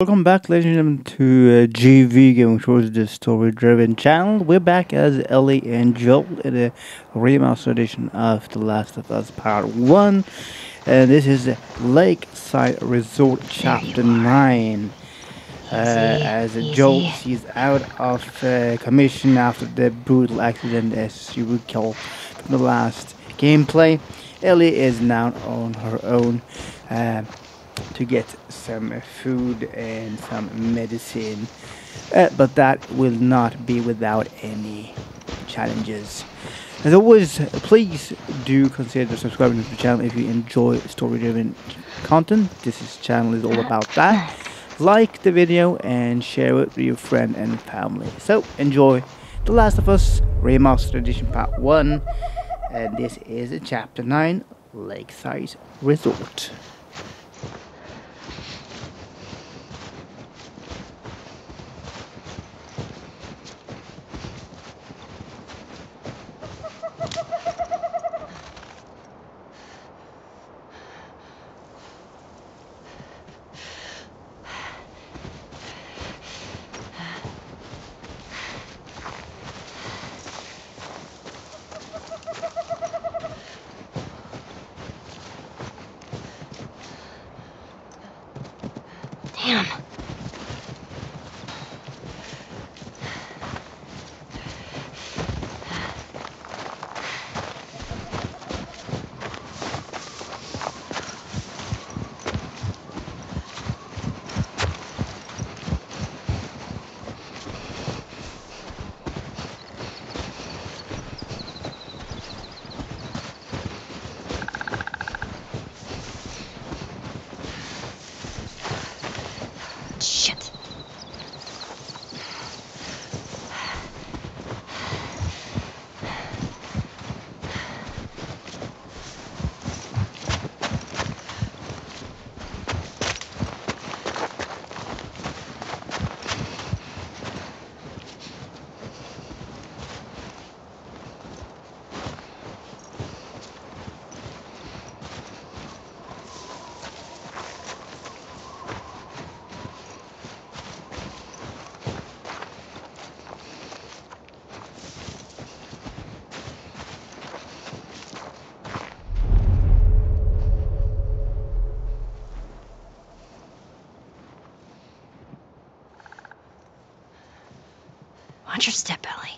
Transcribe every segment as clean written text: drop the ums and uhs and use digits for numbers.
Welcome back, ladies and gentlemen, to GV GamerVictorious, the story-driven channel. We're back as Ellie and Joel in a remastered edition of The Last of Us Part 1. And this is Lakeside Resort Chapter 9. As Joel sees out of commission after the brutal accident, as you recall from the last gameplay, Ellie is now on her own. To get some food and some medicine, but that will not be without any challenges. As always, please do consider subscribing to the channel if you enjoy story-driven content. This channel is all about that. Like the video and share it with your friend and family. So enjoy The Last of Us Remastered Edition Part 1, and this is Chapter 9, Lakeside Resort. Damn. Shit. Watch your step, Ellie.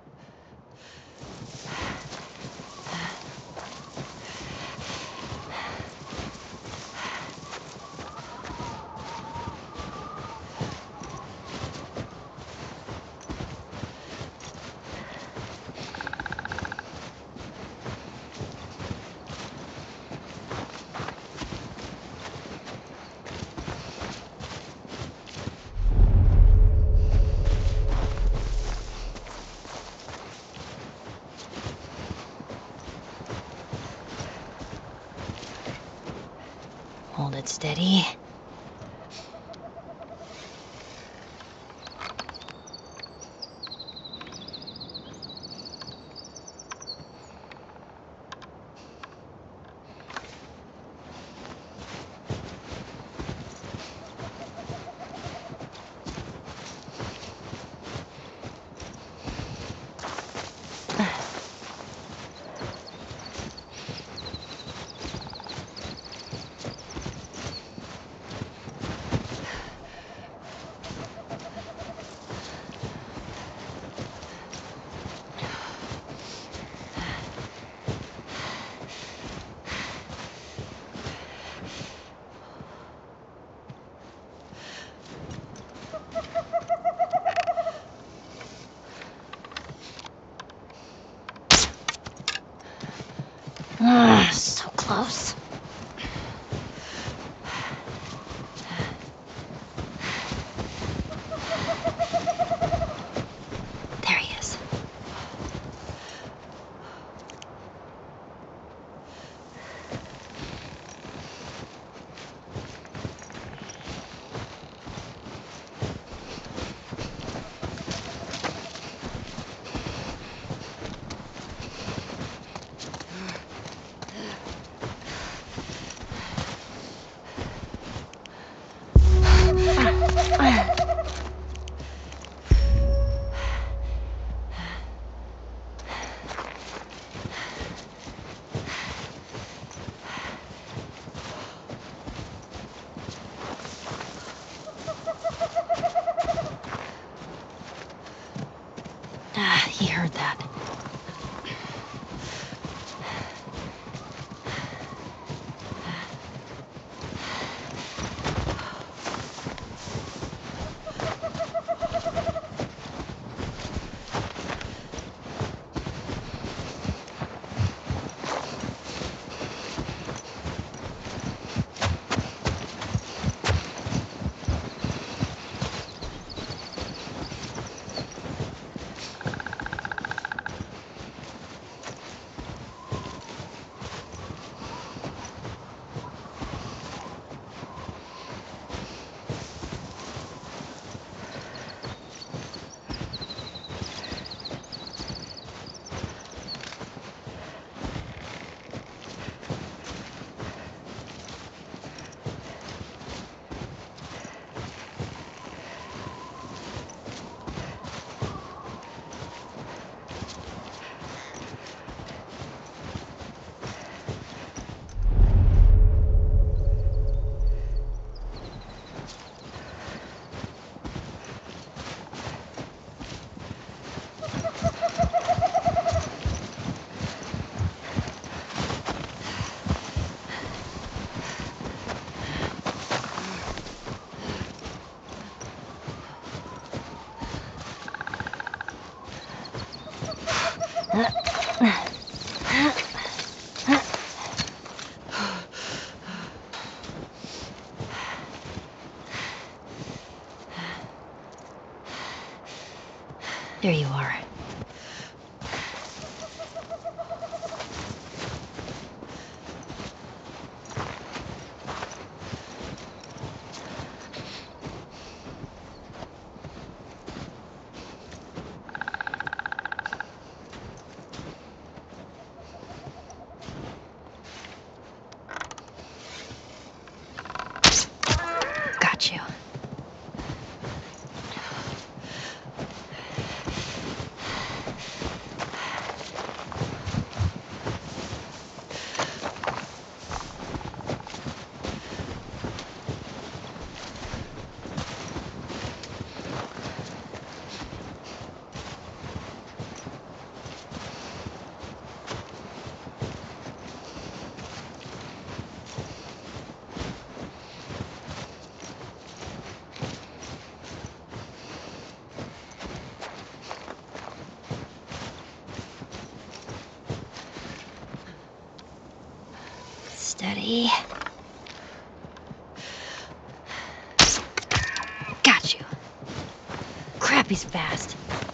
Hold it steady. There you are. Got you. Steady. Got you. Crap, he's fast.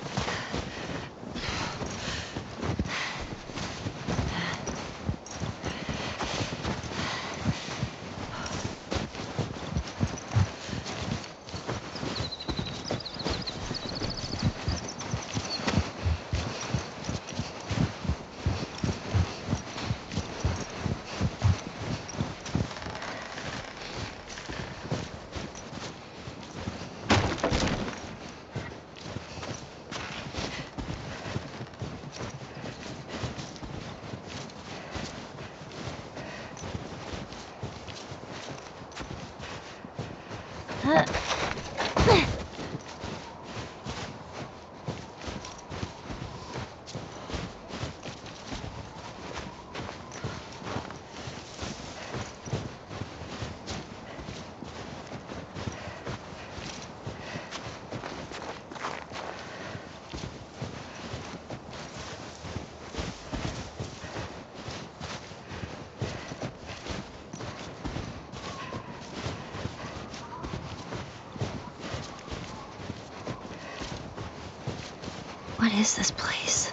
What is this place?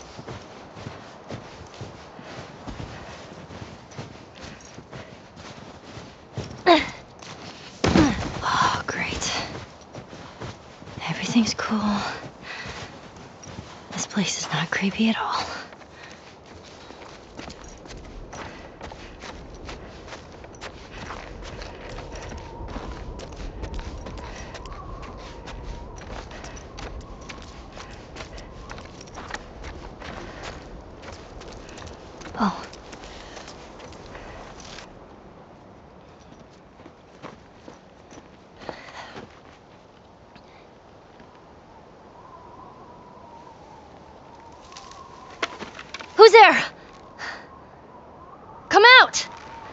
Oh, great. Everything's cool. This place is not creepy at all. Oh. Who's there? Come out!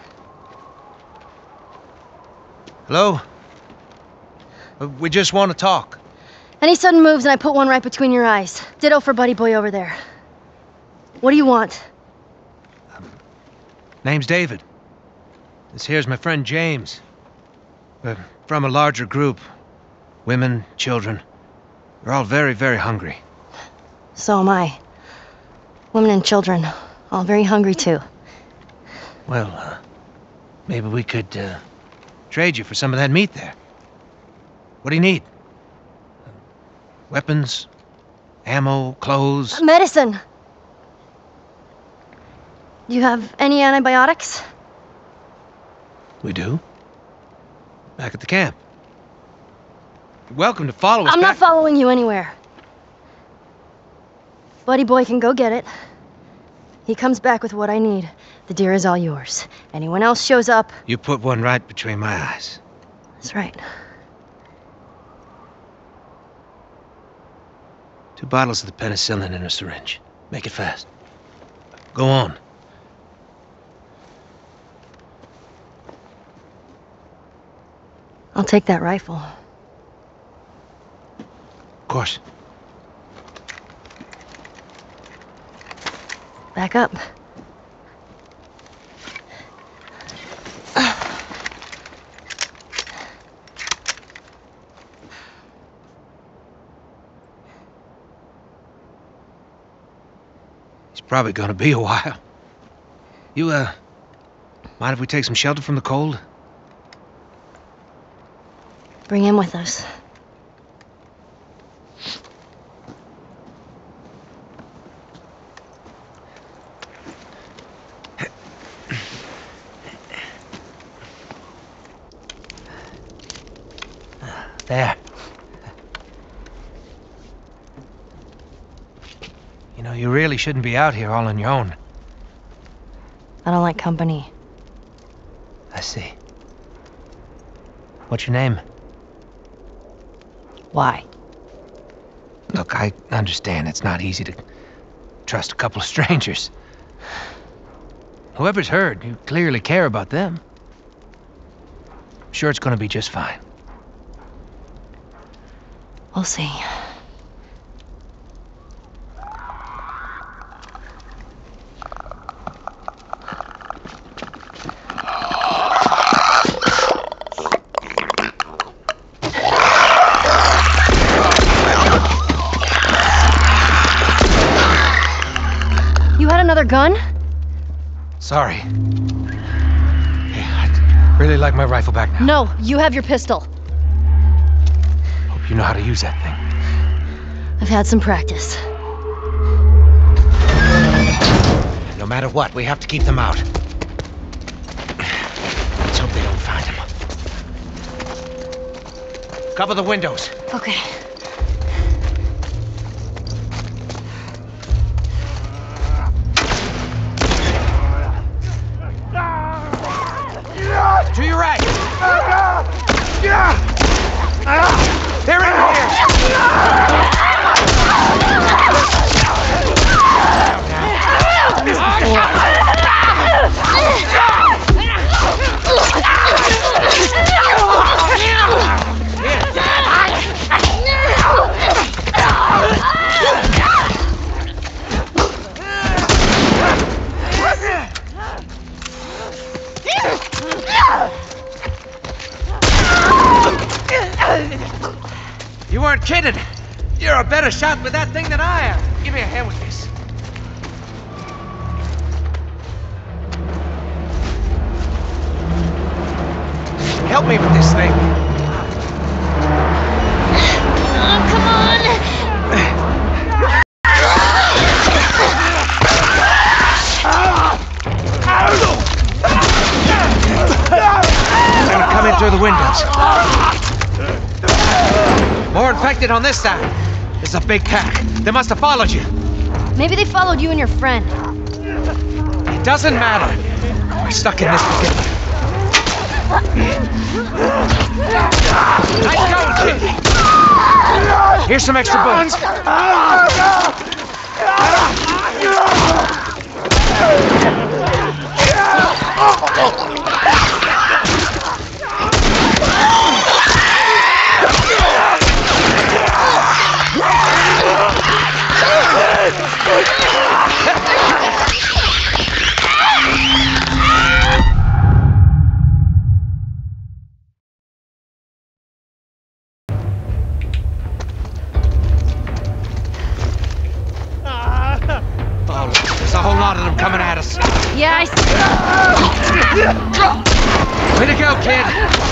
Hello? We just want to talk. Any sudden moves and I put one right between your eyes. Ditto for Buddy Boy over there. What do you want? Name's David. This here's my friend James. We're from a larger group. Women, children. We're all very, very hungry. So am I. Women and children, all very hungry too. Well, maybe we could, trade you for some of that meat there. What do you need? Weapons? Ammo? Clothes? Medicine! Do you have any antibiotics? We do. Back at the camp. You're welcome to follow us I'm not back. following you anywhere. Buddy Boy can go get it. He comes back with what I need. The deer is all yours. Anyone else shows up... You put one right between my eyes. That's right. 2 bottles of the penicillin in a syringe. Make it fast. Go on. I'll take that rifle. Of course. Back up. Probably gonna be a while. You, mind if we take some shelter from the cold? Bring him with us. There. You know, you really shouldn't be out here all on your own. I don't like company. I see. What's your name? Why? Look, I understand it's not easy to trust a couple of strangers. Whoever's hurt, you clearly care about them. I'm sure it's gonna be just fine. We'll see. You had another gun? Sorry. Hey, I'd really like my rifle back now. No, you have your pistol. Hope you know how to use that thing. I've had some practice. No matter what, we have to keep them out. Let's hope they don't find him. Cover the windows. Okay. To your right. They're in You weren't kidding! You're a better shot with that thing than I am! Give me a hand with this. Help me with this thing. Oh, come on! They're gonna come in through the windows. More infected on this side. This is a big pack. They must have followed you. Maybe they followed you and your friend. It doesn't matter. We're stuck in this together. Nice going, kid. Here's some extra bullets. Oh, look, there's a whole lot of them coming at us. Yeah, I see. Way to go, kid.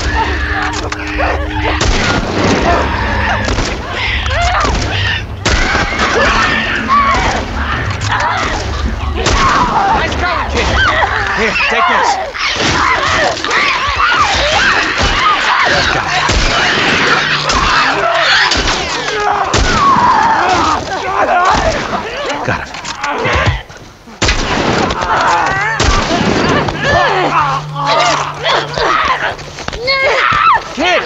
Nice going, kid. Here, take this. Got it. Got it. Kid!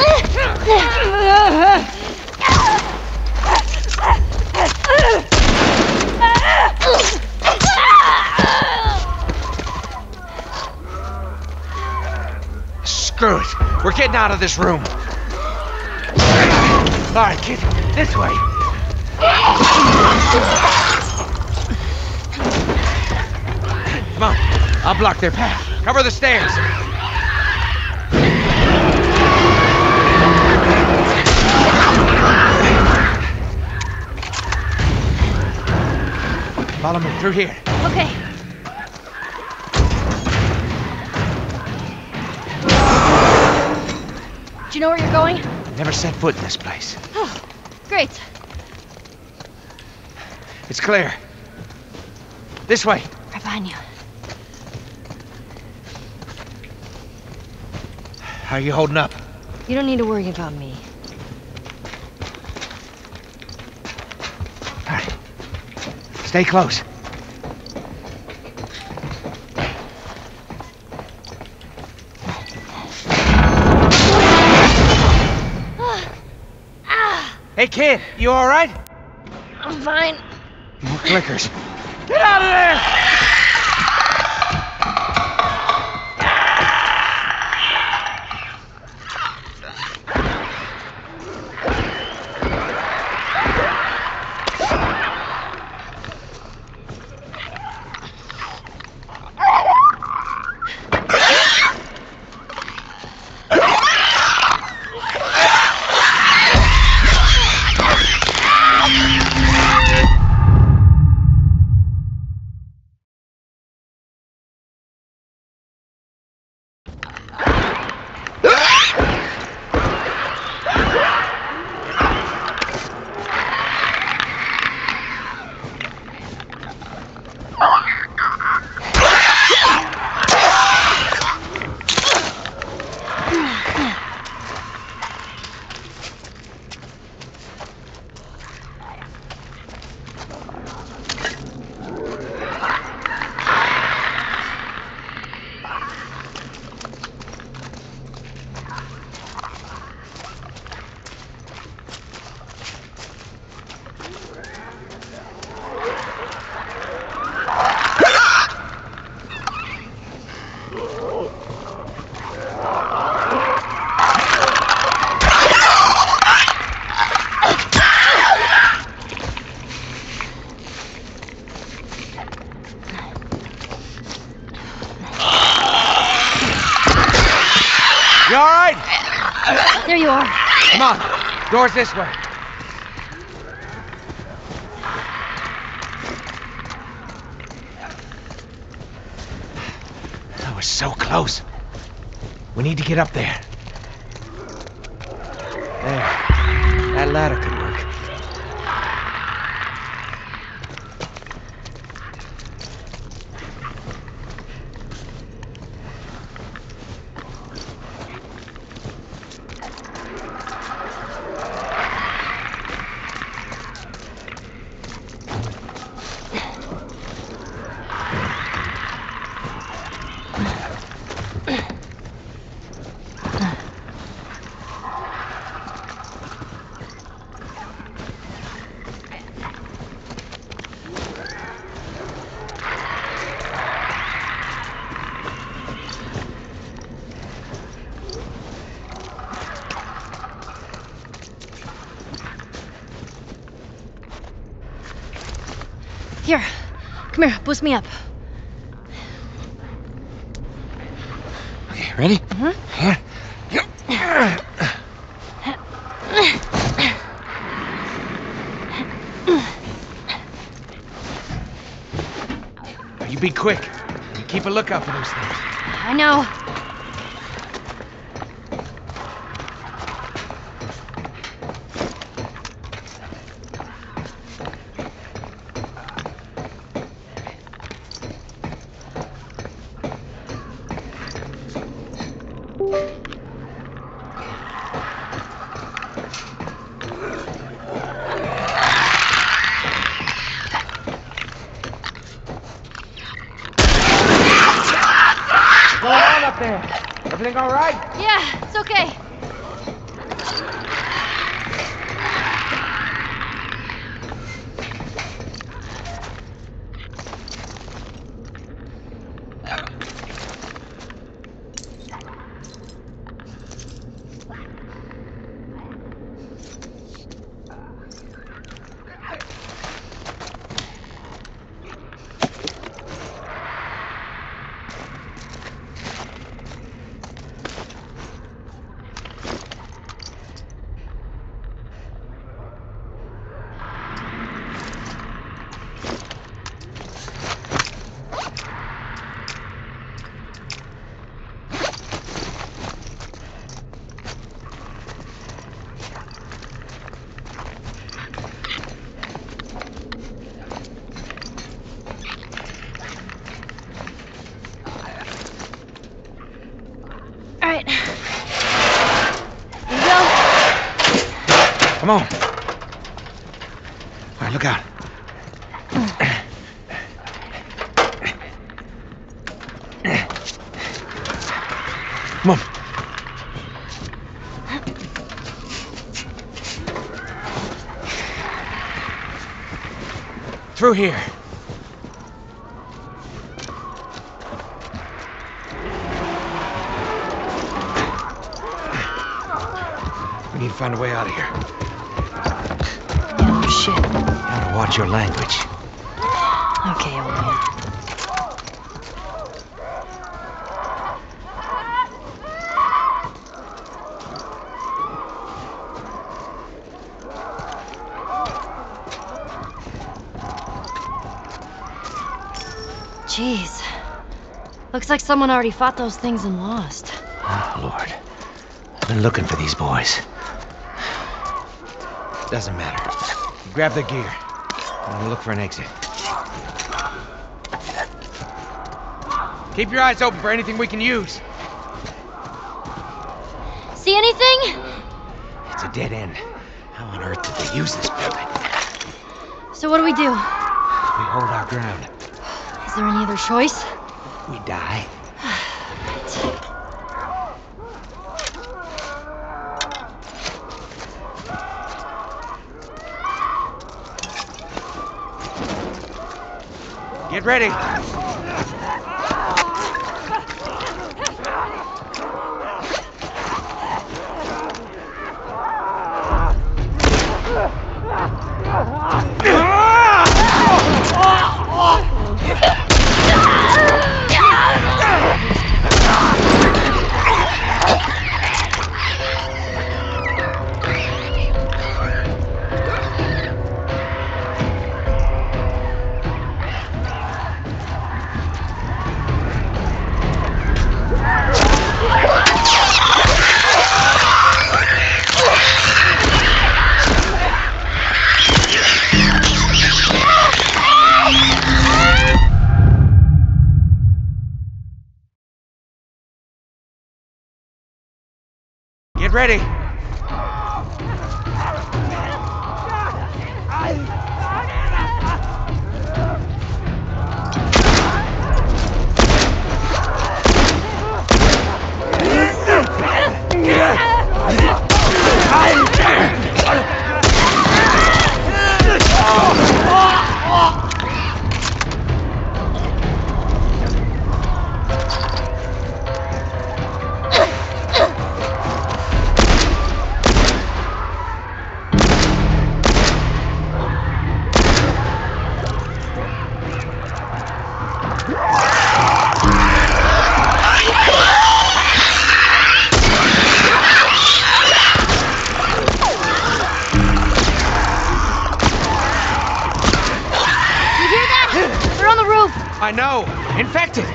Screw it. We're getting out of this room. All right, kid. This way. Come on. I'll block their path. Cover the stairs. Follow me through here. Okay. Do you know where you're going? Never set foot in this place. Oh, great. It's clear. This way. Right behind you. How are you holding up? You don't need to worry about me. All right. Stay close. Hey, kid, you all right? I'm fine. More clickers. Get out of there! You all right? There you are. Come on. Door's this way. That was so close. We need to get up there. There. That ladder could work. Here. Come here. Boost me up. Okay, ready? Here. You be quick. You keep a lookout for those things. I know. What's going on up there? Everything all right? Yeah, it's okay. Come on. All right, look out. Come on. Through here. We need to find a way out of here. Oh, shit. Gotta watch your language. Okay, old man. Jeez. Looks like someone already fought those things and lost. Oh, Lord. I've been looking for these boys. Doesn't matter. You grab the gear. I'm gonna look for an exit. Keep your eyes open for anything we can use. See anything? It's a dead end. How on earth did they use this building? So what do? We hold our ground. Is there any other choice? We die. Get ready. Get ready. I know! Infected!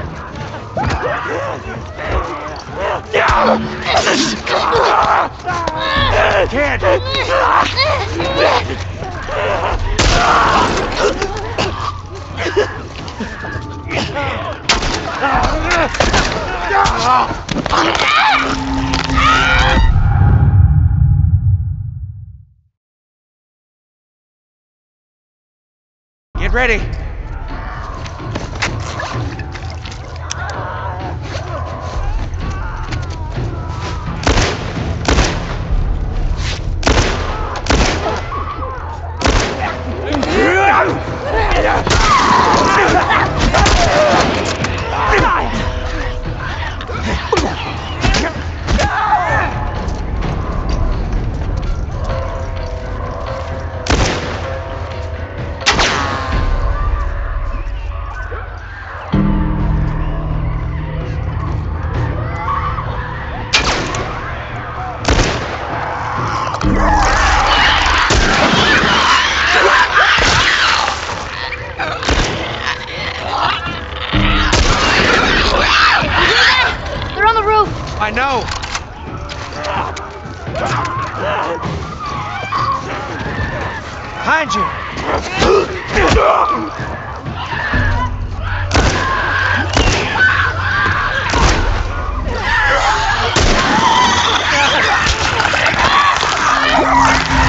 Get ready! I know! Behind you!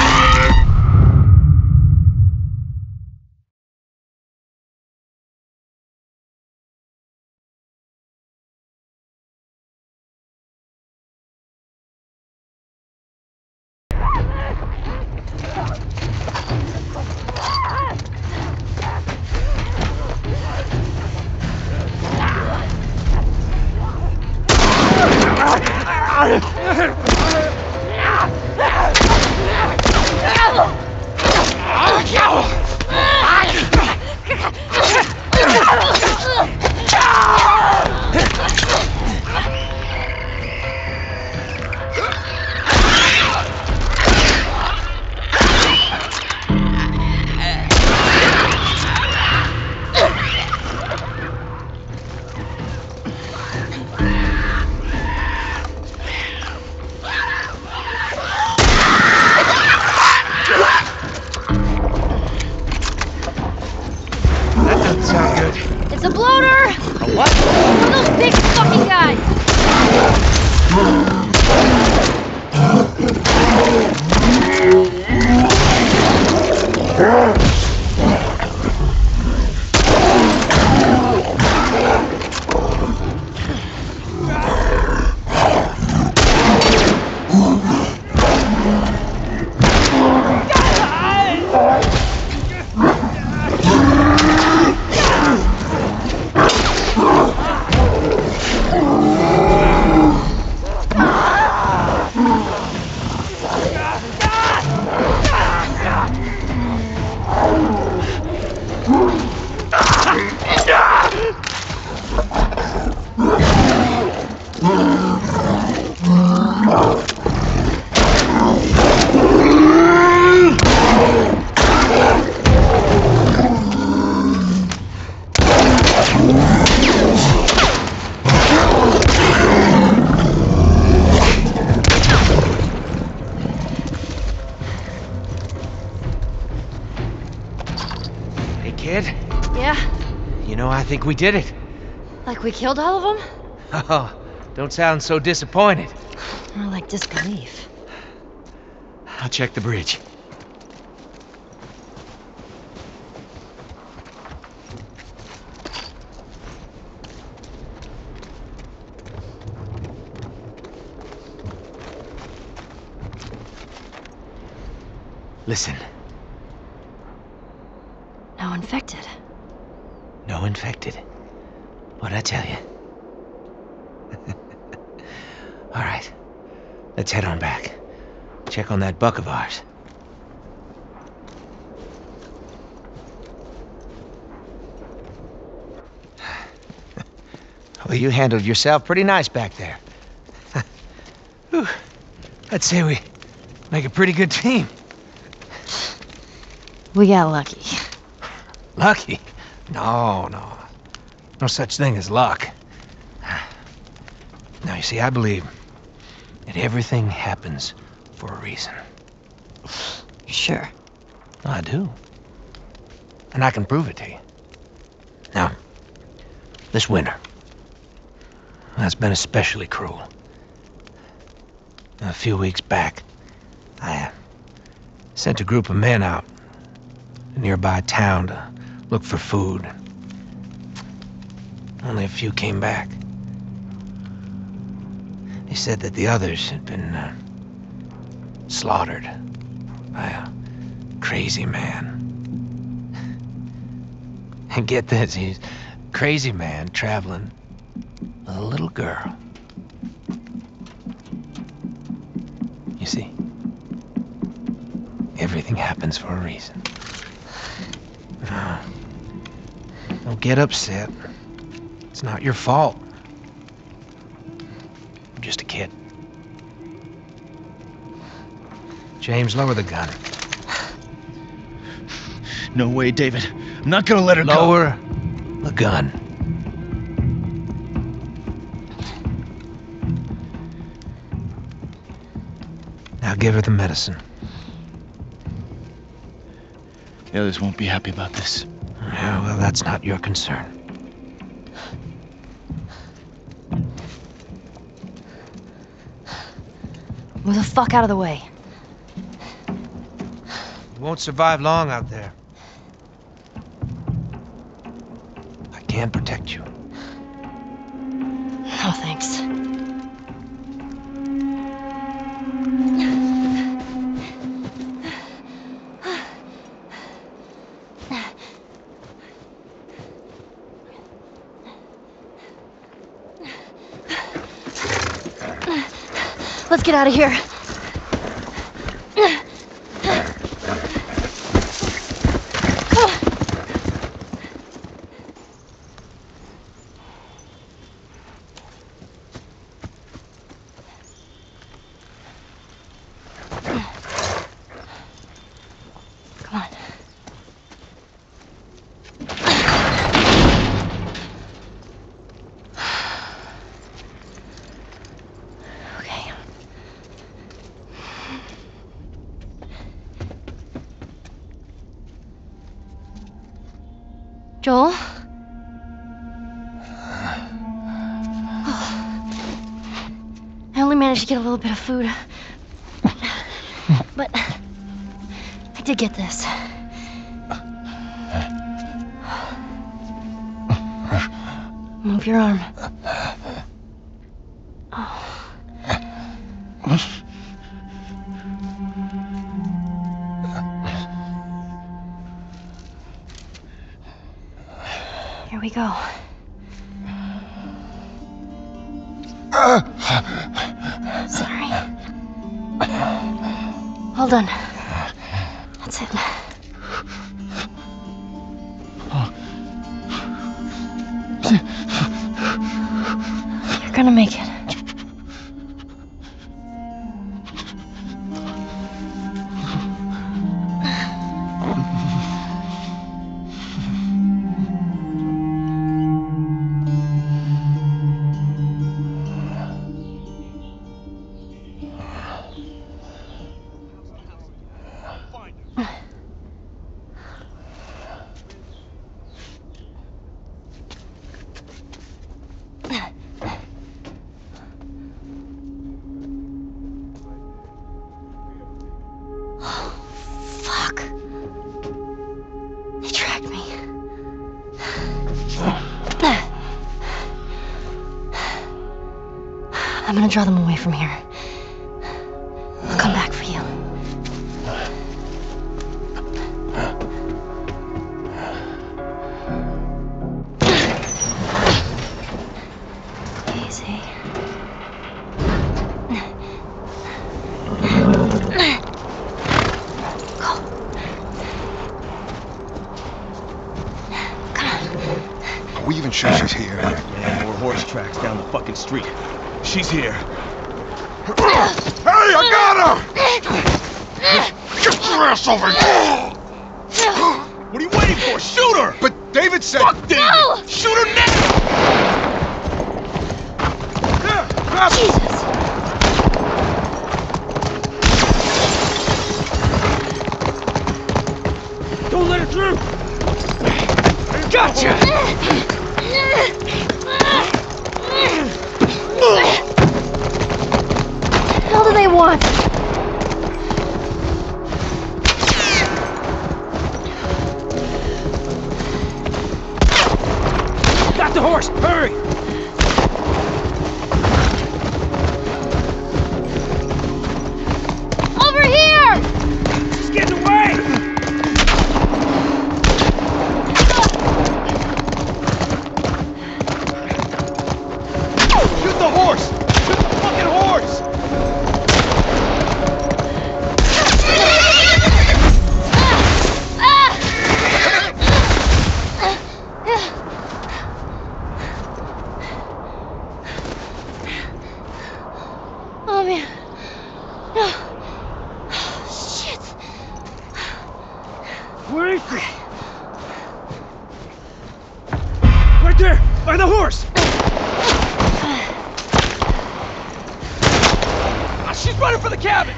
What? One of those big fucking guys! Hey, kid. Yeah? You know, I think we did it. Like we killed all of them? Oh, don't sound so disappointed. More like disbelief. I'll check the bridge. Listen. No infected. No infected. What'd I tell you? All right. Let's head on back. Check on that buck of ours. Well, you handled yourself pretty nice back there. Whew. I'd say we make a pretty good team. We got lucky. Lucky? No. No such thing as luck. Now, you see, I believe that everything happens for a reason. Sure. I do. And I can prove it to you. Now, this winter, that's been especially cruel. A few weeks back, I sent a group of men out to a nearby town to look for food. Only a few came back. They said that the others had been slaughtered by a crazy man. And get this, he's a crazy man traveling with a little girl. You see, everything happens for a reason. Don't get upset. It's not your fault. I'm just a kid. James, lower the gun. No way, David. I'm not gonna let her go. Lower the gun. Now give her the medicine. The others won't be happy about this. Yeah, well, that's not your concern. Move the fuck out of the way. You won't survive long out there. I can protect you. No, thanks. Let's get out of here. Come on. Okay. Joel? should get a little bit of food. But I did get this. Move your arm. Oh. Here we go. Sorry. Hold on. That's it. You're gonna make it. I'm gonna draw them away from here. I'll come back for you. Easy. Go. Come on. Are we even sure she's here? Yeah, more horse tracks down the fucking street. She's here. Hey, I got her! Get your ass over here! What are you waiting for? Shoot her! But David said... Fuck David! No! Shoot her now! Jesus! Don't let her through! Gotcha! What the hell do they want? Got the horse! Hurry! Over here! She's getting away! Shoot the horse! Shoot the fucking horse! Oh man. No. Shit. Where is she? Right there! By the horse! Ah, she's running for the cabin!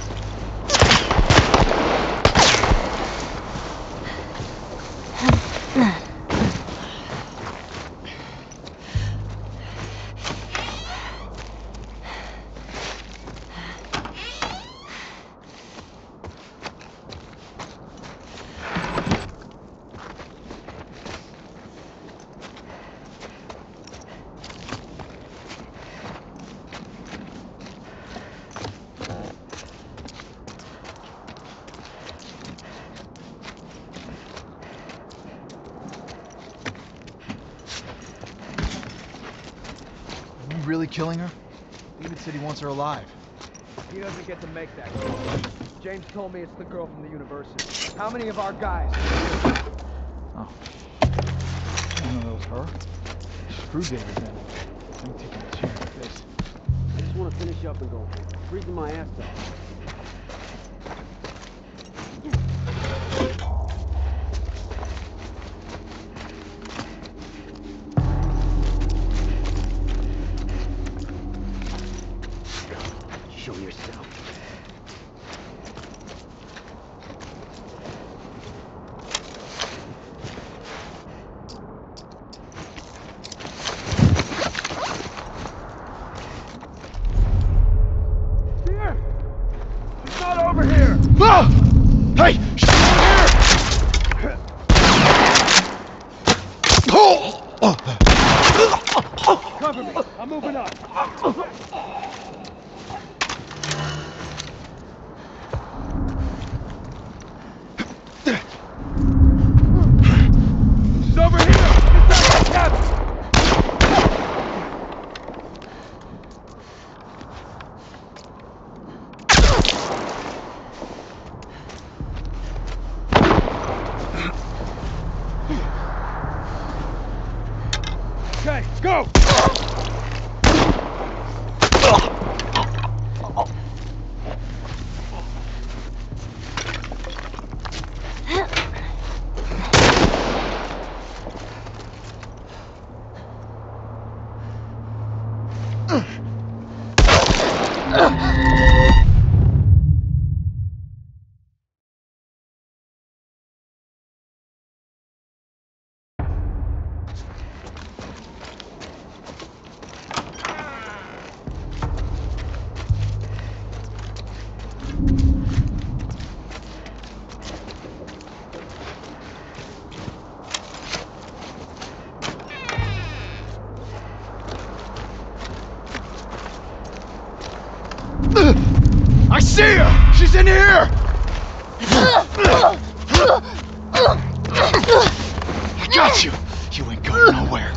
Are we really killing her? David said he wants her alive. He doesn't get to make that call. James told me it's the girl from the university. How many of our guys? Oh. I didn't know that was her. Screw David then. I'm taking a chance with this. I just want to finish up and go home. Freezing my ass off. Show yourself. Ah! Hey! She's here! Cover me. I'm moving up. She's over here! Inside the cabin! Okay, go! I see her! She's in here! I got you! You ain't going nowhere.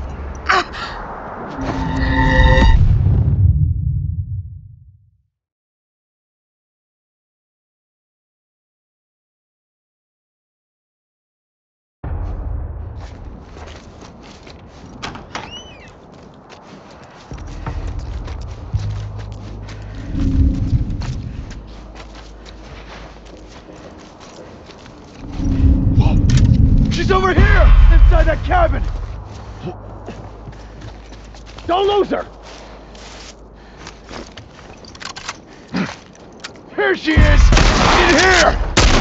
She's over here! Inside that cabin! Don't lose her! Here she is! In here!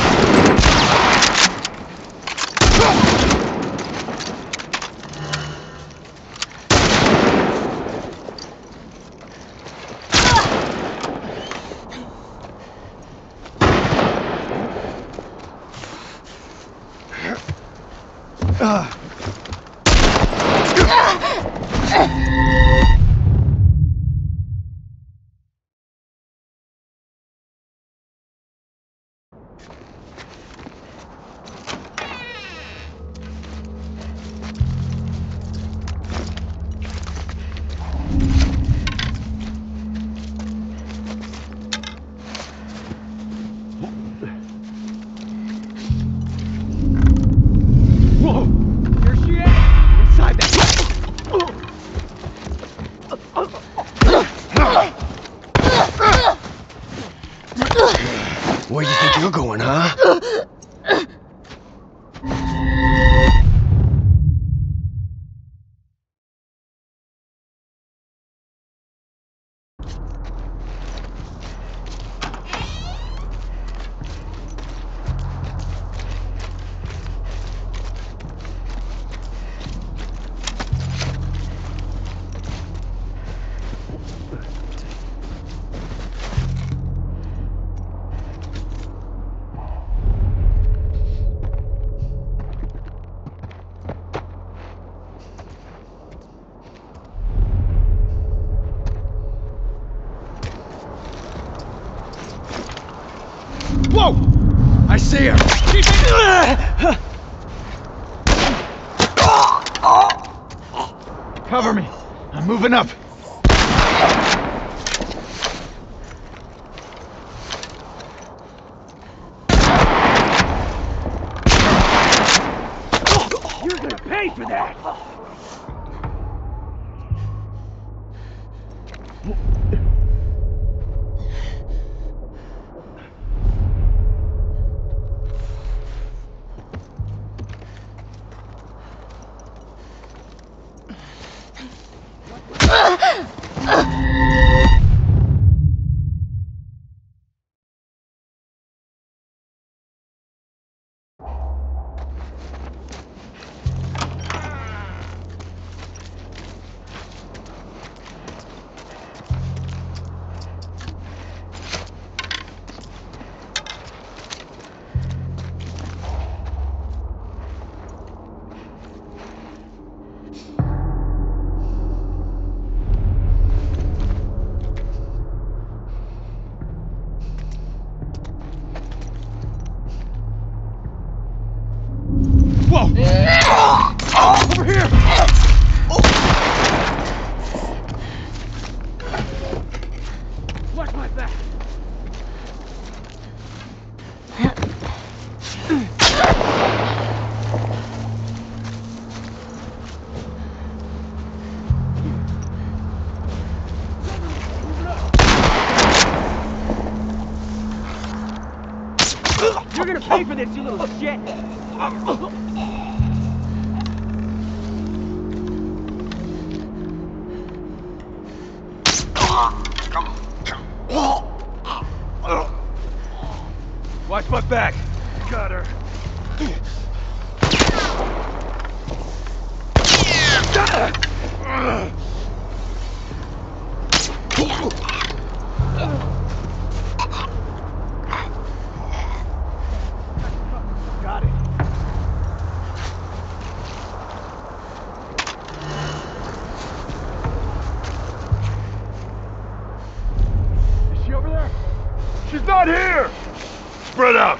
Whoa! Here she is! Inside that... Where do you think you're going, huh? Whoa! I see her! Cover me! I'm moving up! You're gonna pay for that! Whoa! Over here! Watch my back. You're gonna pay for this, you little shit! Watch my back. Got her. Got it. Is she over there? She's not here! Spread out!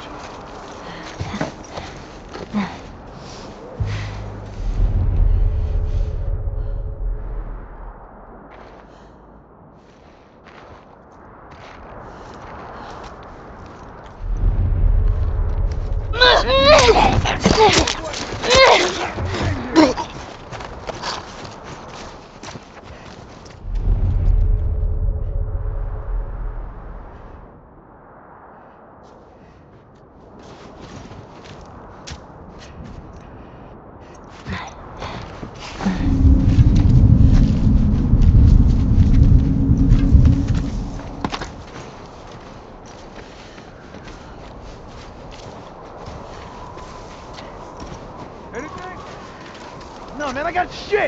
Anything? No, man, I got shit!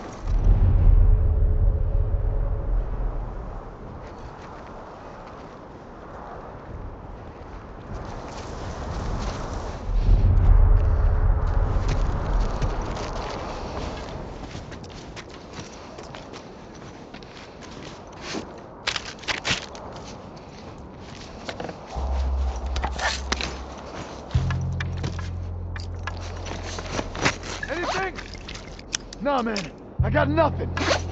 Anything? No, man, I got nothing.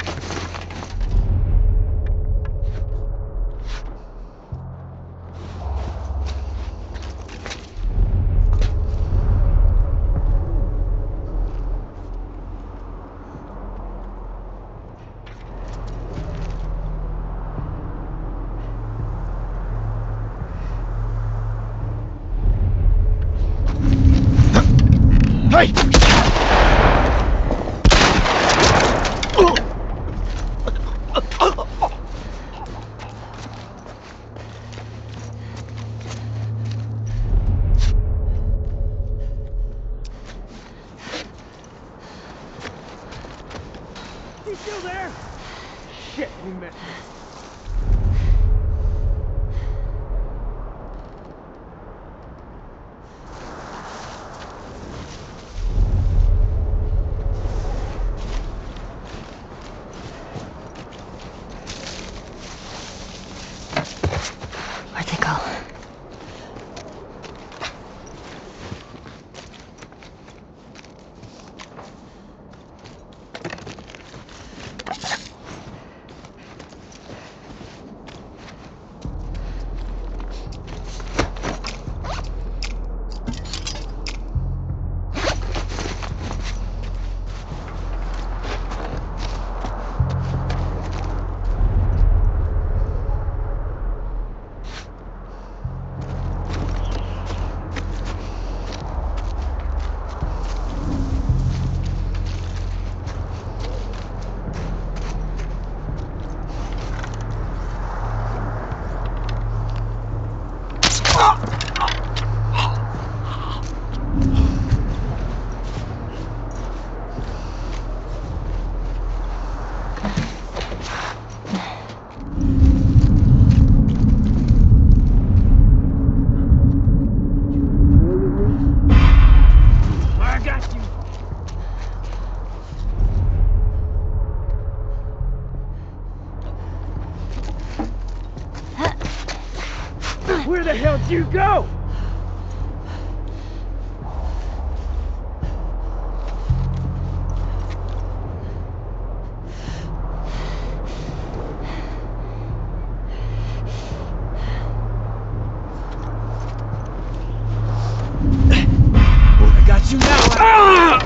Hey! He's still there? Shit, we missed him. Where'd they go? you now!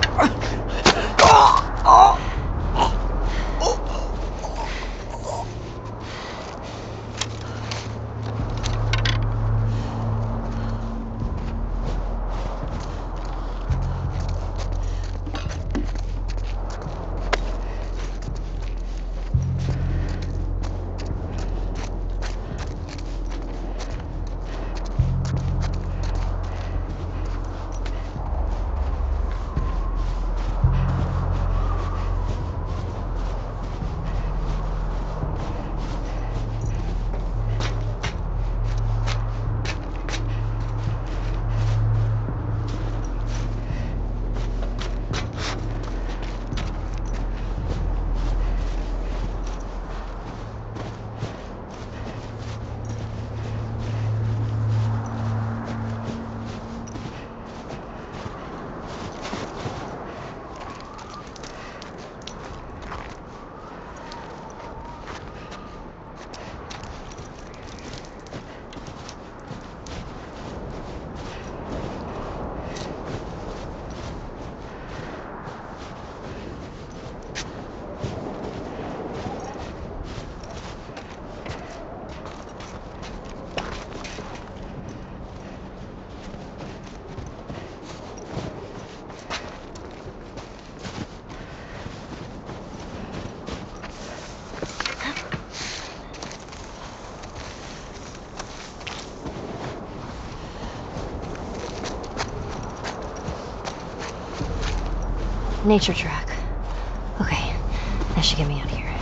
Nature track. Okay, that should get me out of here.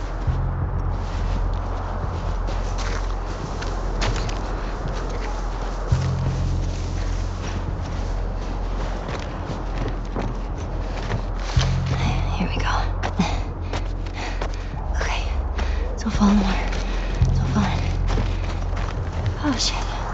Here we go. Okay, don't fall in the water. Don't fall in. Oh shit.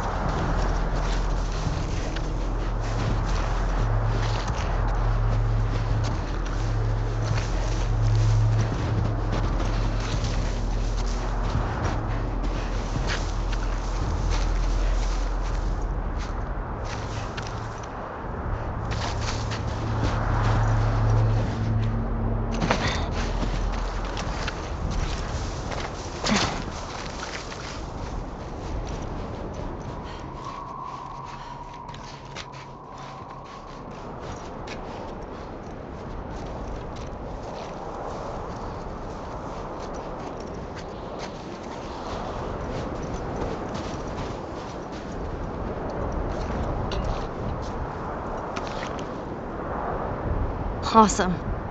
Awesome.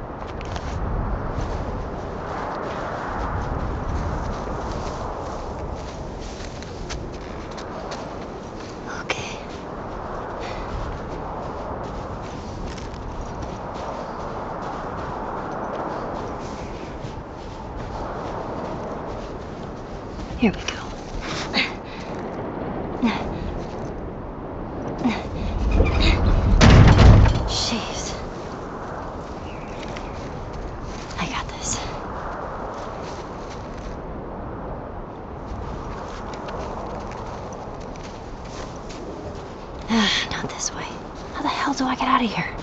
Okay. Here we go. Jeez. I got this. Not this way. How the hell do I get out of here?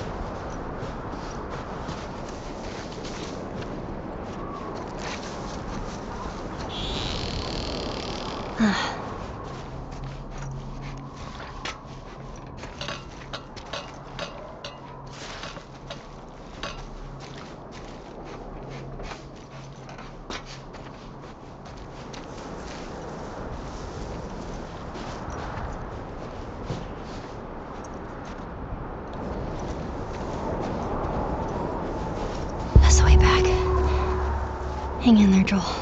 That's the way back. Hang in there, Joel.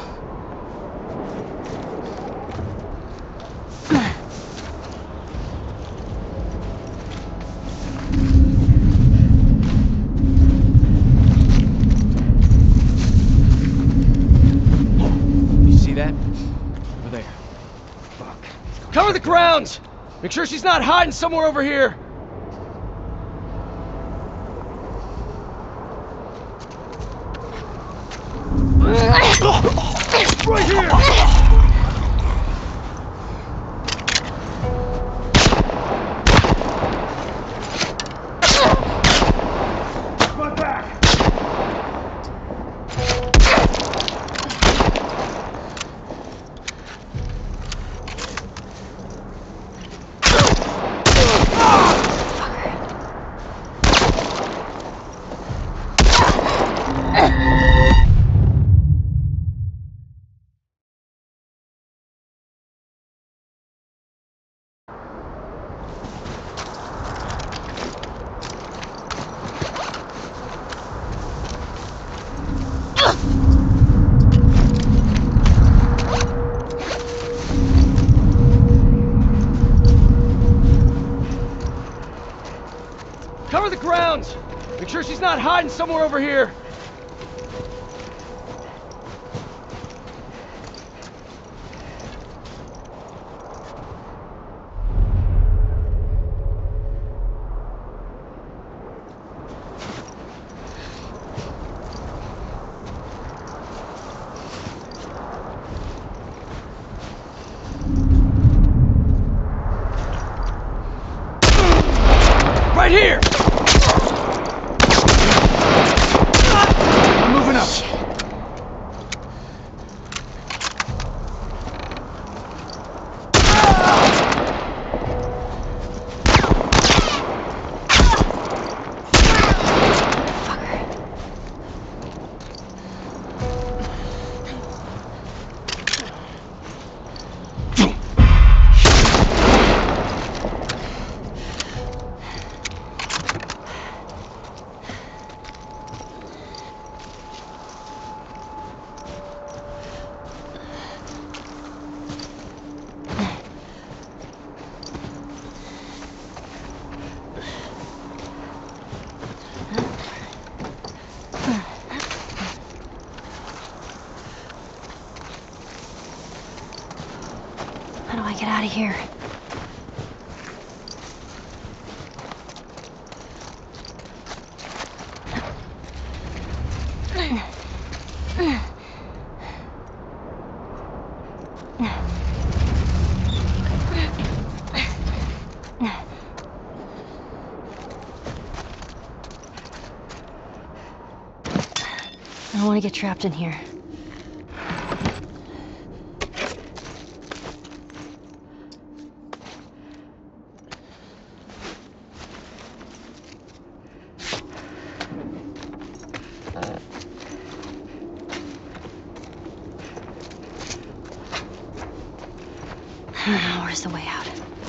You see that? Over there. Fuck. Cover the grounds! Make sure she's not hiding somewhere over here! Right here! Cover the grounds! Make sure she's not hiding somewhere over here! Right here! I'm moving up. How do I get out of here? I don't want to get trapped in here. Where's the way out?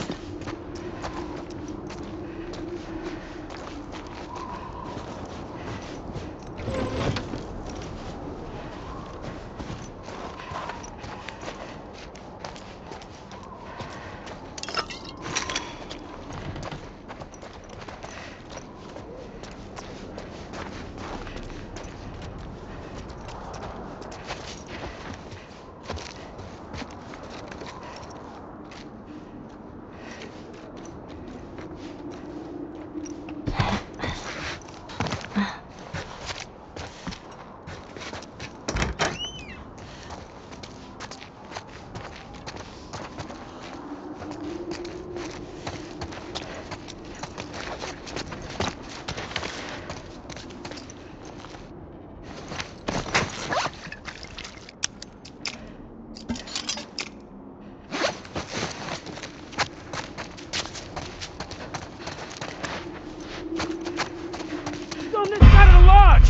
On this side of the lodge!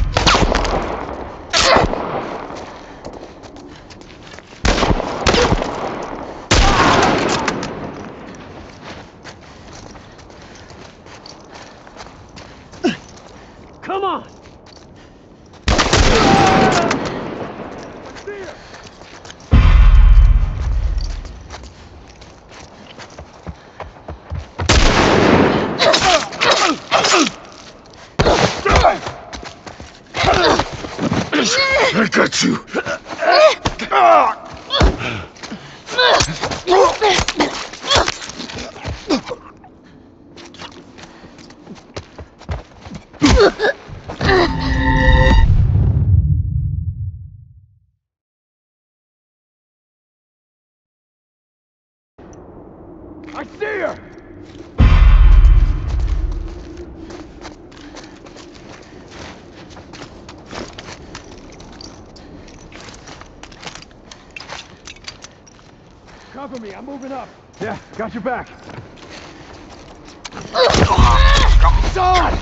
Come on! I see her! I got you. I see her! Cover me, I'm moving up. Yeah, got your back. It's on!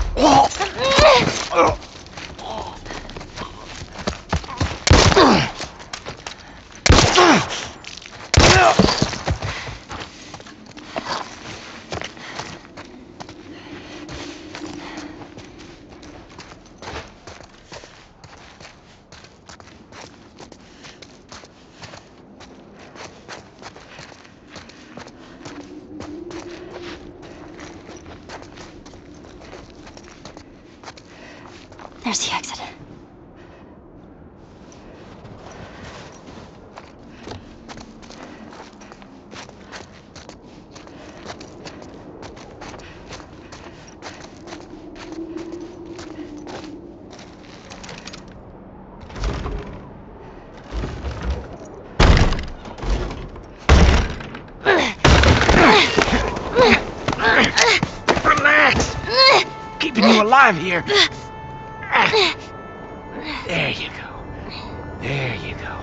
There's the exit. Relax! Keeping you alive here. There you go. There you go.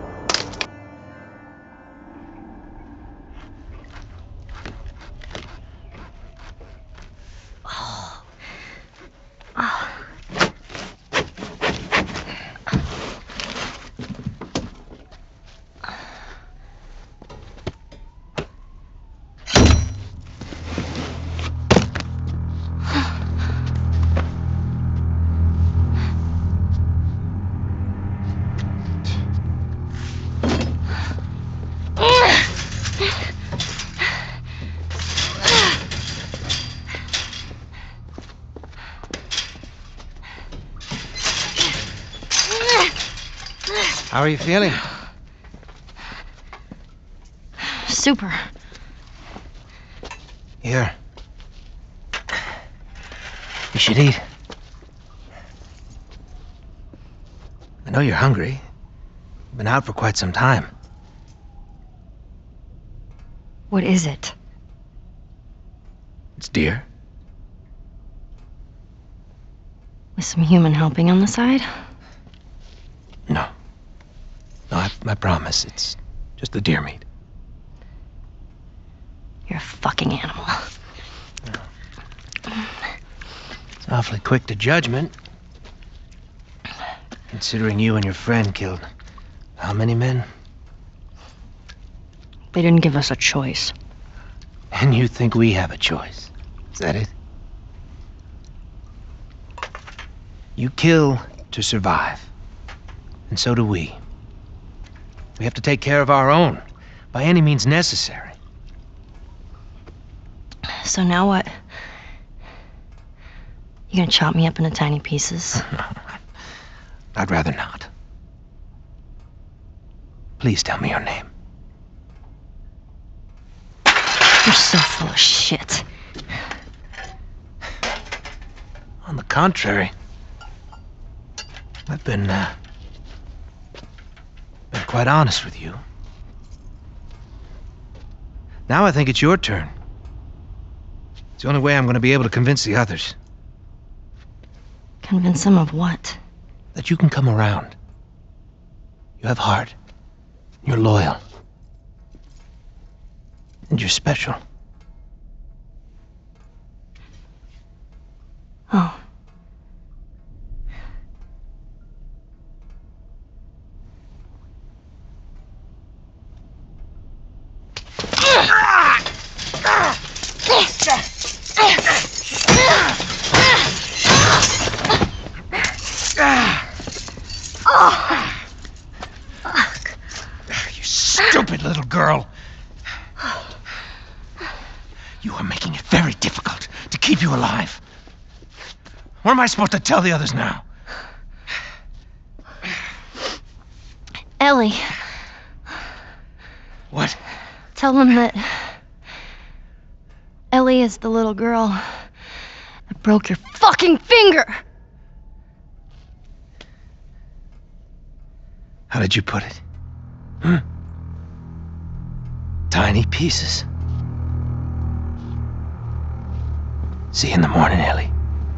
How are you feeling? Super. Here. You should eat. I know you're hungry. You've been out for quite some time. What is it? It's deer. With some human helping on the side? No. No, I promise. It's just the deer meat. You're a fucking animal. It's awfully quick to judgment. Considering you and your friend killed how many men? They didn't give us a choice. And you think we have a choice? Is that it? You kill to survive. And so do we. We have to take care of our own, by any means necessary. So now what? You gonna chop me up into tiny pieces? I'd rather not. Please tell me your name. You're so full of shit. On the contrary, I've been quite honest with you. Now I think it's your turn. It's the only way I'm going to be able to convince the others Convince them of what? that you can come around. You have heart. You're loyal. And you're special. Oh. You stupid little girl. You are making it very difficult to keep you alive. What am I supposed to tell the others now? Ellie, What? tell them that Ellie is the little girl that broke your fucking finger. How did you put it? Tiny pieces. See you in the morning, Ellie.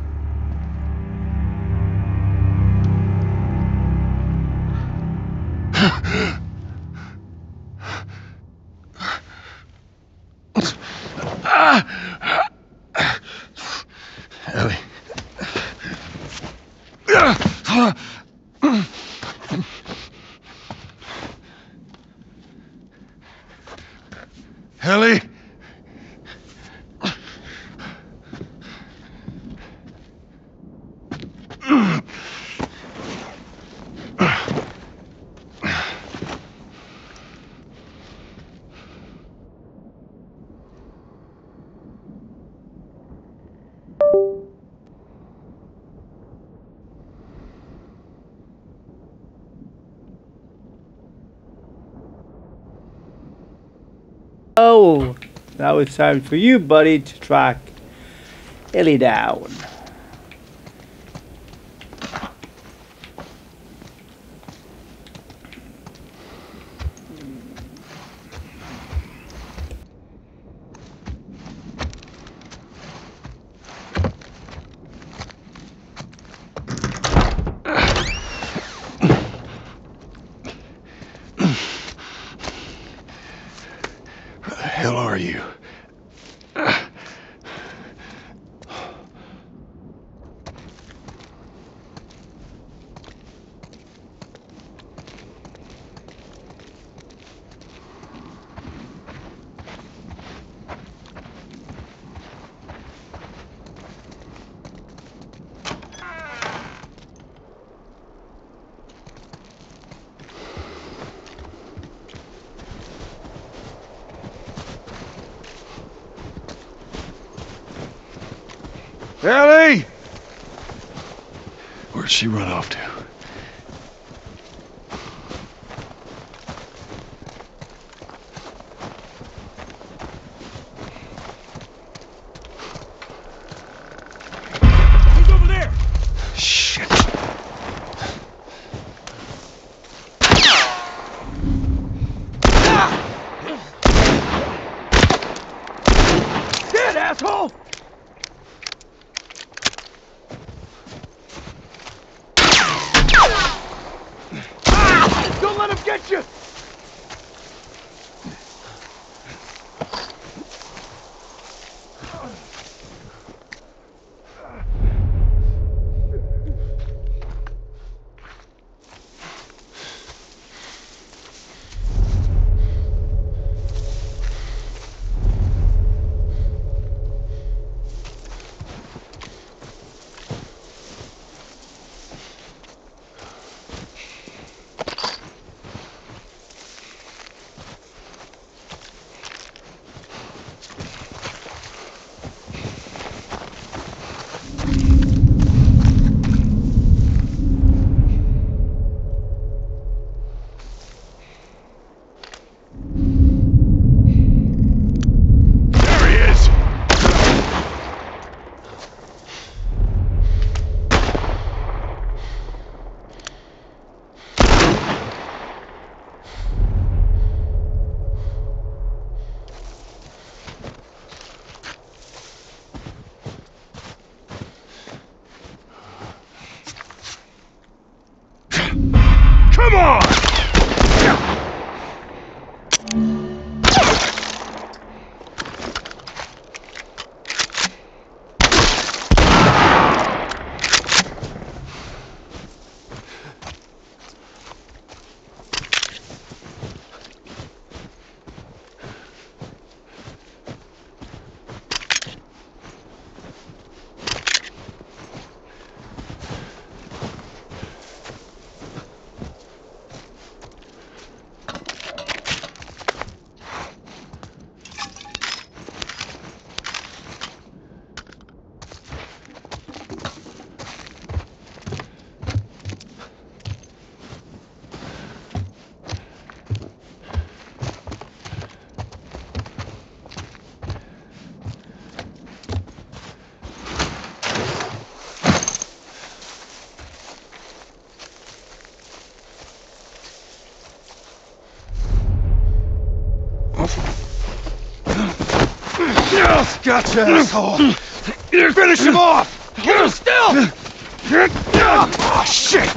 Ellie. Ellie. Oh, now it's time for you, buddy, to track Ellie down. Where the hell are you? Ellie! Where'd she run off to? He's over there! Shit. Dead, asshole! Don't let him get you! There he is! Come on! Gotcha, asshole! Finish him off! Hold him still! Oh, shit!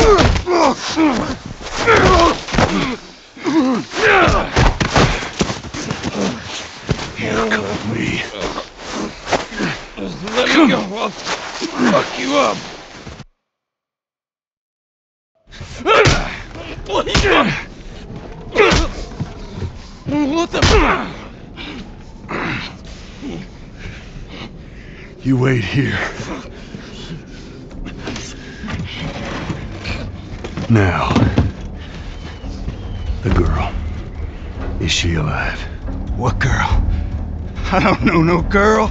Handcuff me. Let me go, I'll fuck you up. What the... You wait here. Now, the girl. Is she alive? What girl? I don't know no girl.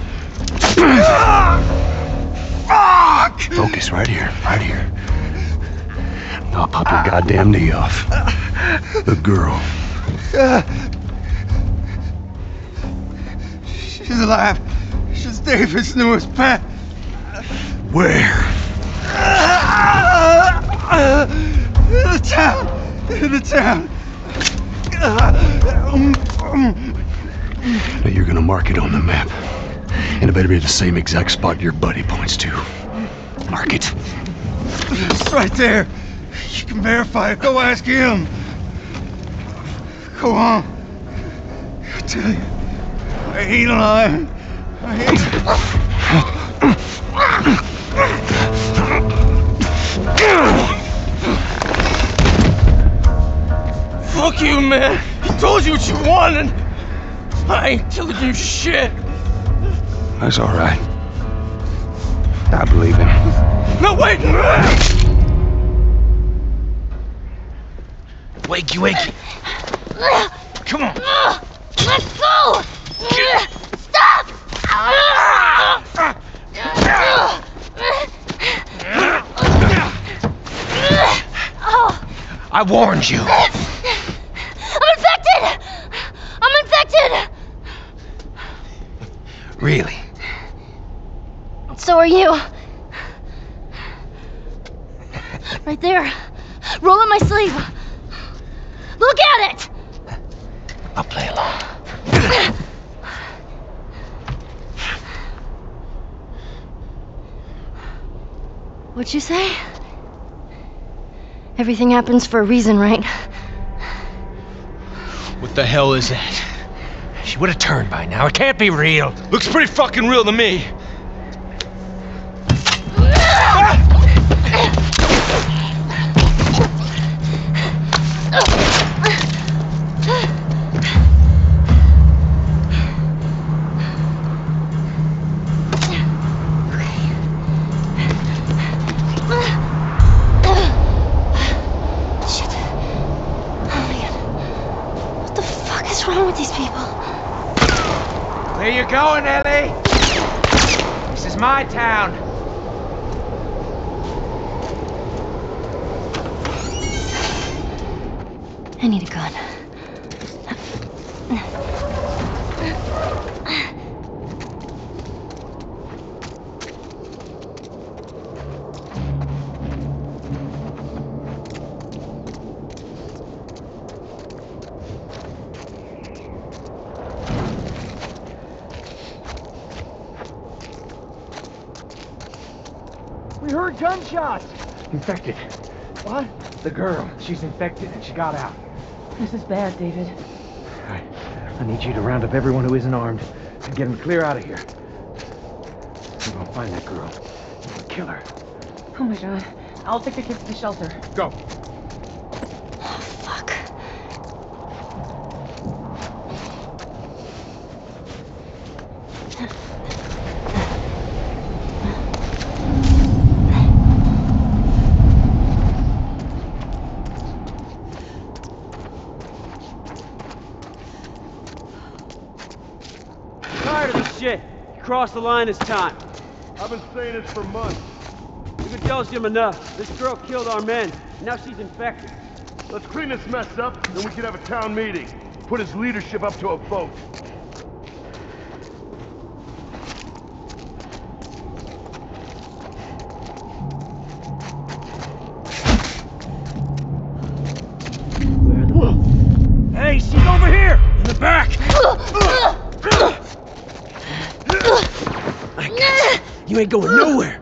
Fuck! Focus right here, right here. I'll pop your goddamn knee off. The girl. She's alive. She's David's newest pet. Where? In the town. In the town. Now you're gonna mark it on the map. And it better be the same exact spot your buddy points to. Mark it. It's right there. You can verify it. Go ask him. Go on. I tell you, I ain't lying. I ain't. Fuck you, man. He told you what you wanted. I ain't telling you shit. That's all right. I believe him. No, wait! Wakey, wakey. Come on. Let's go! Stop! I warned you. I'm infected! I'm infected! Really? So are you. Right there. Roll up my sleeve. Look at it! I'll play along. What'd you say? Everything happens for a reason, right? What the hell is that? She would have turned by now. It can't be real. Looks pretty fucking real to me. What's wrong with these people? Where you going, Ellie? This is my town. I need a gun. We heard gunshots. Infected. What? The girl. She's infected and she got out. This is bad, David. I need you to round up everyone who isn't armed and get them clear out of here. We're gonna find that girl. We'll kill her. Oh my god. I'll take the kids to the shelter. Go. Oh, fuck. Tired of this shit. You crossed the line this time. I've been saying this for months. We've been telling him enough. This girl killed our men. Now she's infected. Let's clean this mess up, then we can have a town meeting. Put his leadership up to a vote. Where the... Hey, she's over here! In the back! I got you. You ain't going nowhere.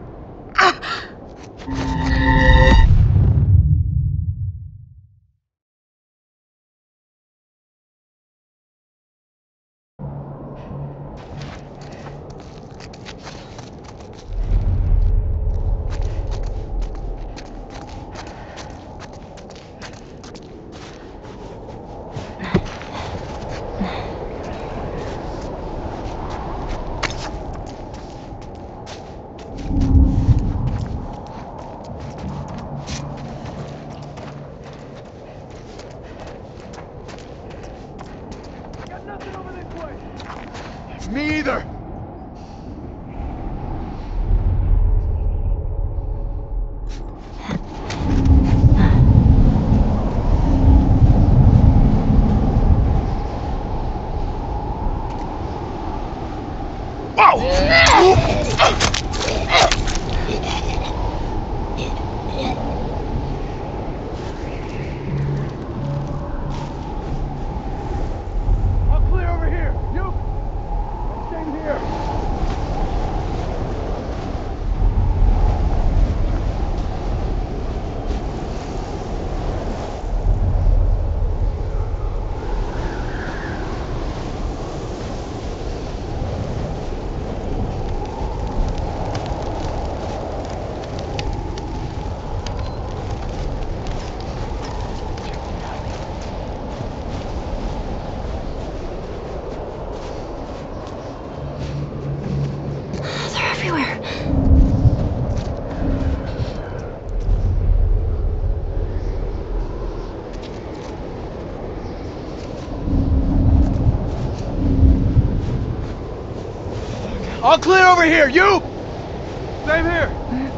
clear over here. You? Same here.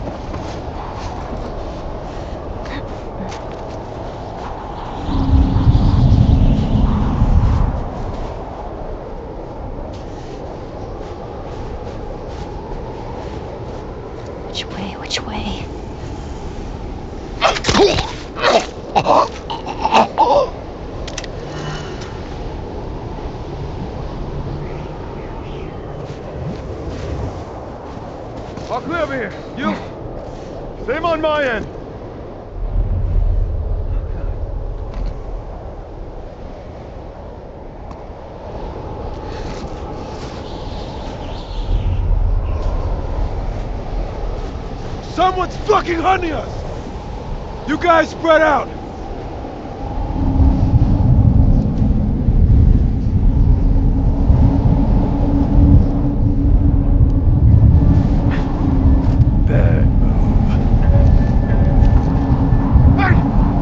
Which way? Which way? All clear over here. You? Same on my end. Someone's fucking hunting us! You guys spread out! Bad move. Hey!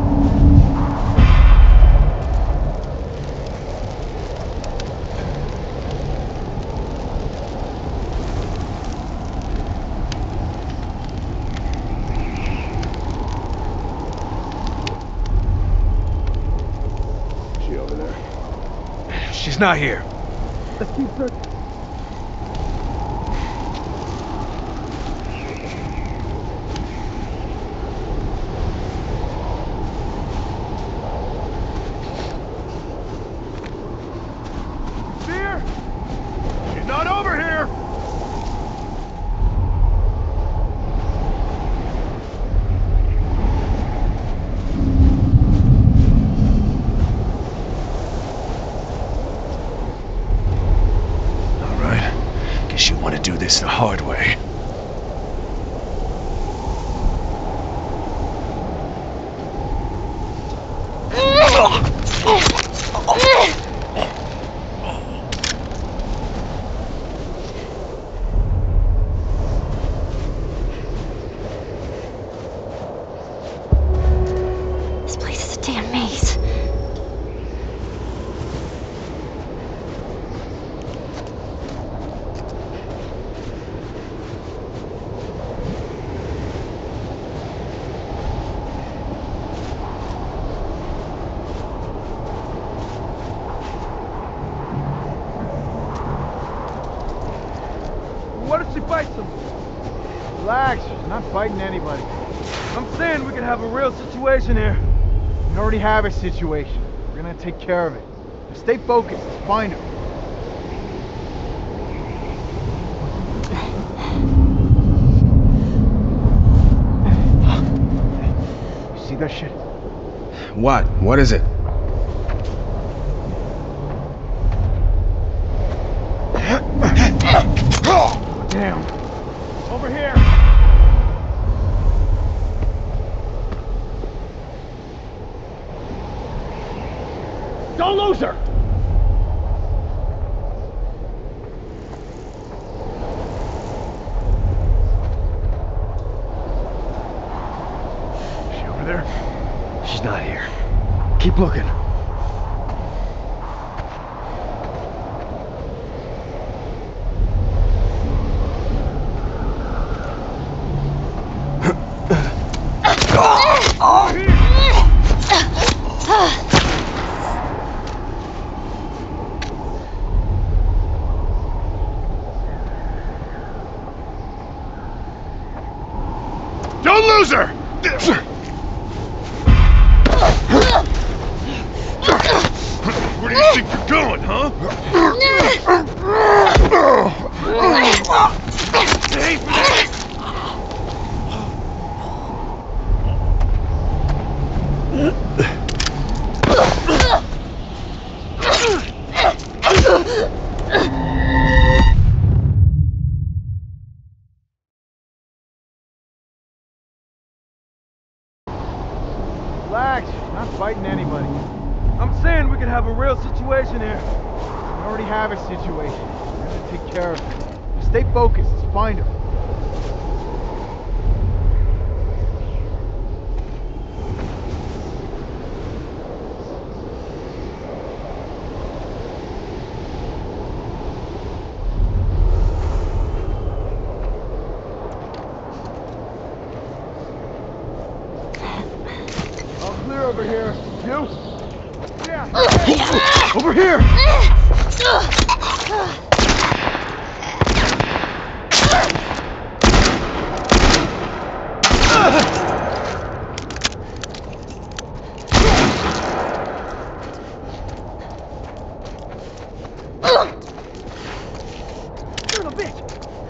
She over there. She's not here. Let's keep searching. See her? She's not over here! All right. Guess you want to do this the hard way. This place is a damn maze. What if she bites someone? Relax, she's not biting anybody. I'm saying we could have a real situation here. We already have a situation. We're gonna take care of it. Just stay focused. Let's find her. You see that shit? What? What is it? Damn. Over here. Don't lose her. Is she over there? She's not here. Keep looking. Don't lose her! Where do you think you're going, huh? Hey, for that! Relax. She's not biting anybody. I'm saying we could have a real situation here. We already have a situation. We're gonna take care of it. Just stay focused. Let's find her. over here. You? Yeah. Over here. Son of a bitch.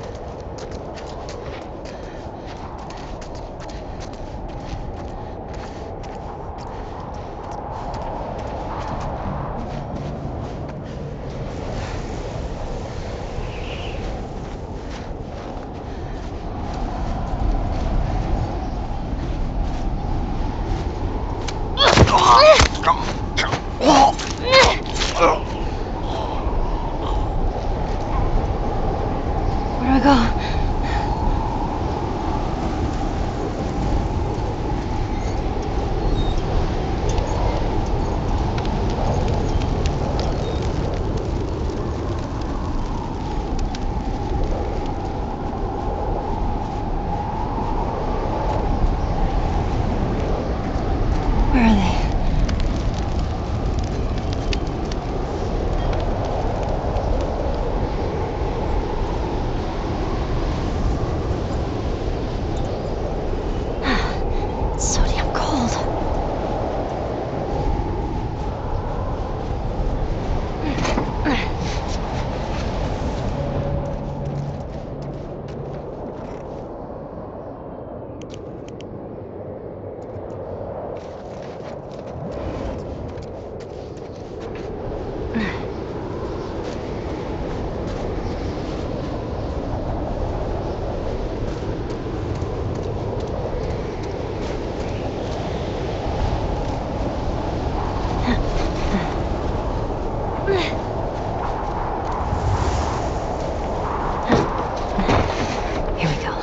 Where do I go? Where are they? It's so damn cold. Here we go.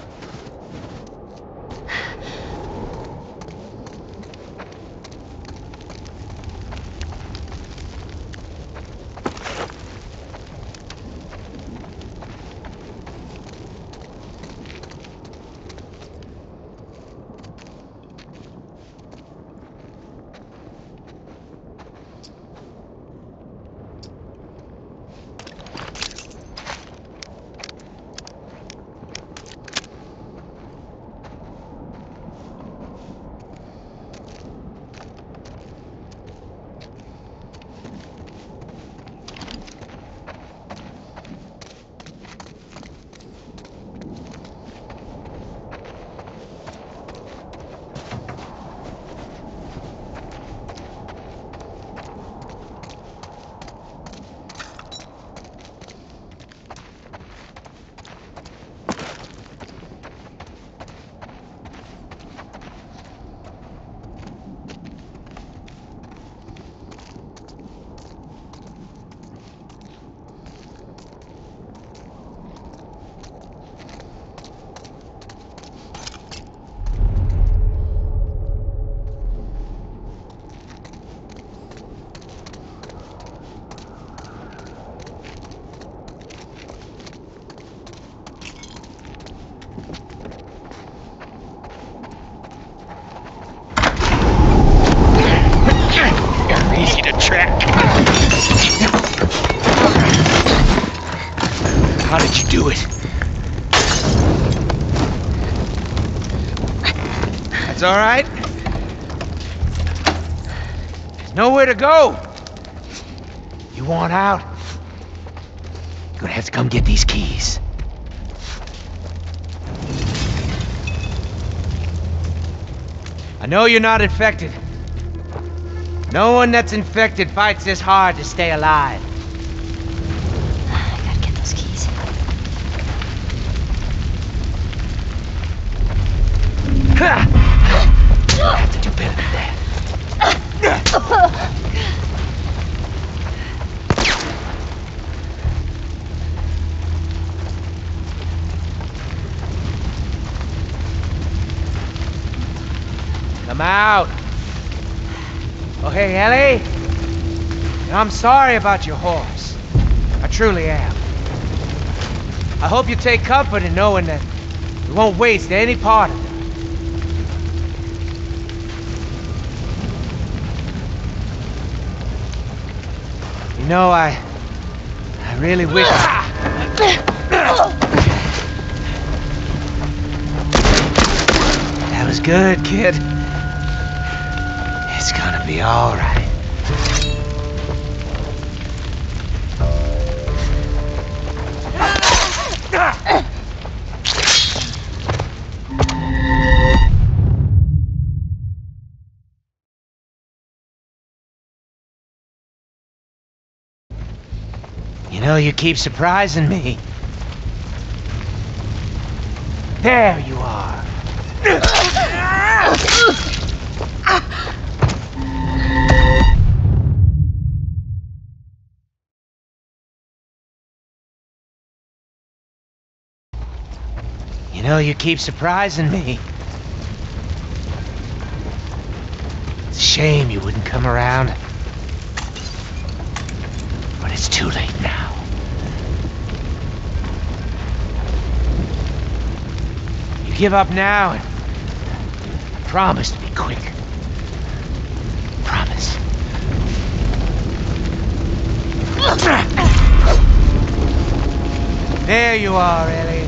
Easy to track. How did you do it? That's all right. There's nowhere to go. You want out? You're gonna have to come get these keys. I know you're not infected. No one that's infected fights this hard to stay alive. I gotta get those keys. You have to do better than that. Come out. Oh, hey, Ellie. I'm sorry about your horse. I truly am. I hope you take comfort in knowing that we won't waste any part of it. You know, I really wish That was good, kid. It's gonna be all right. You know, you keep surprising me. There you are. You know, you keep surprising me. It's a shame you wouldn't come around. But it's too late now. You give up now, and I promise to be quick. Promise. There you are, Ellie.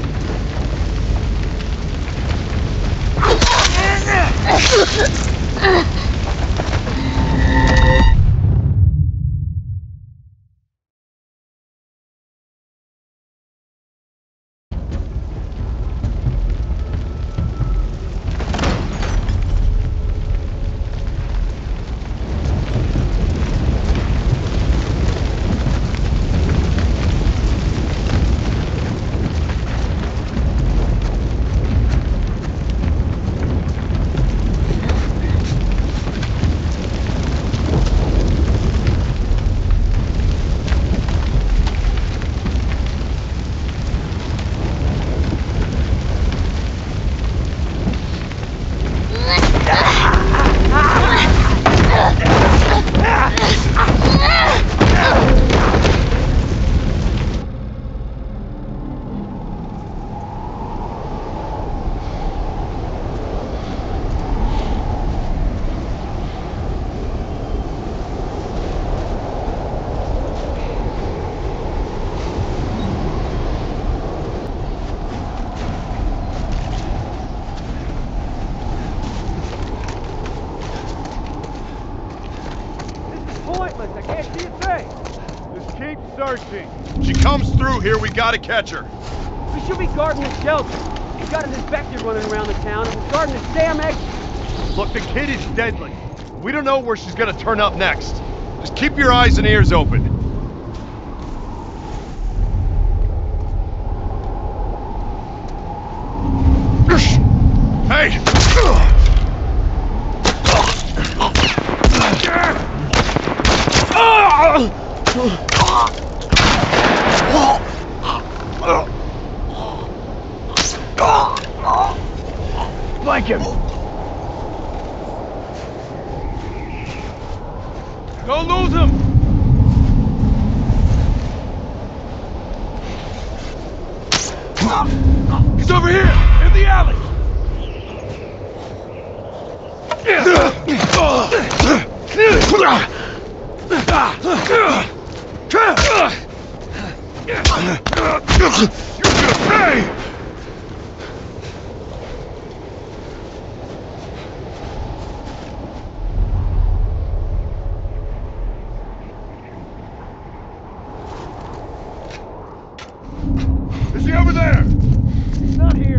She comes through here, we gotta catch her. We should be guarding the shelter. We got an infected running around the town, and we're guarding this damn exit. Look, the kid is deadly. We don't know where she's gonna turn up next. Just keep your eyes and ears open. Hey! Flank him! Don't lose him! He's over here! In the alley! You're gonna pay! Is he over there? He's not here.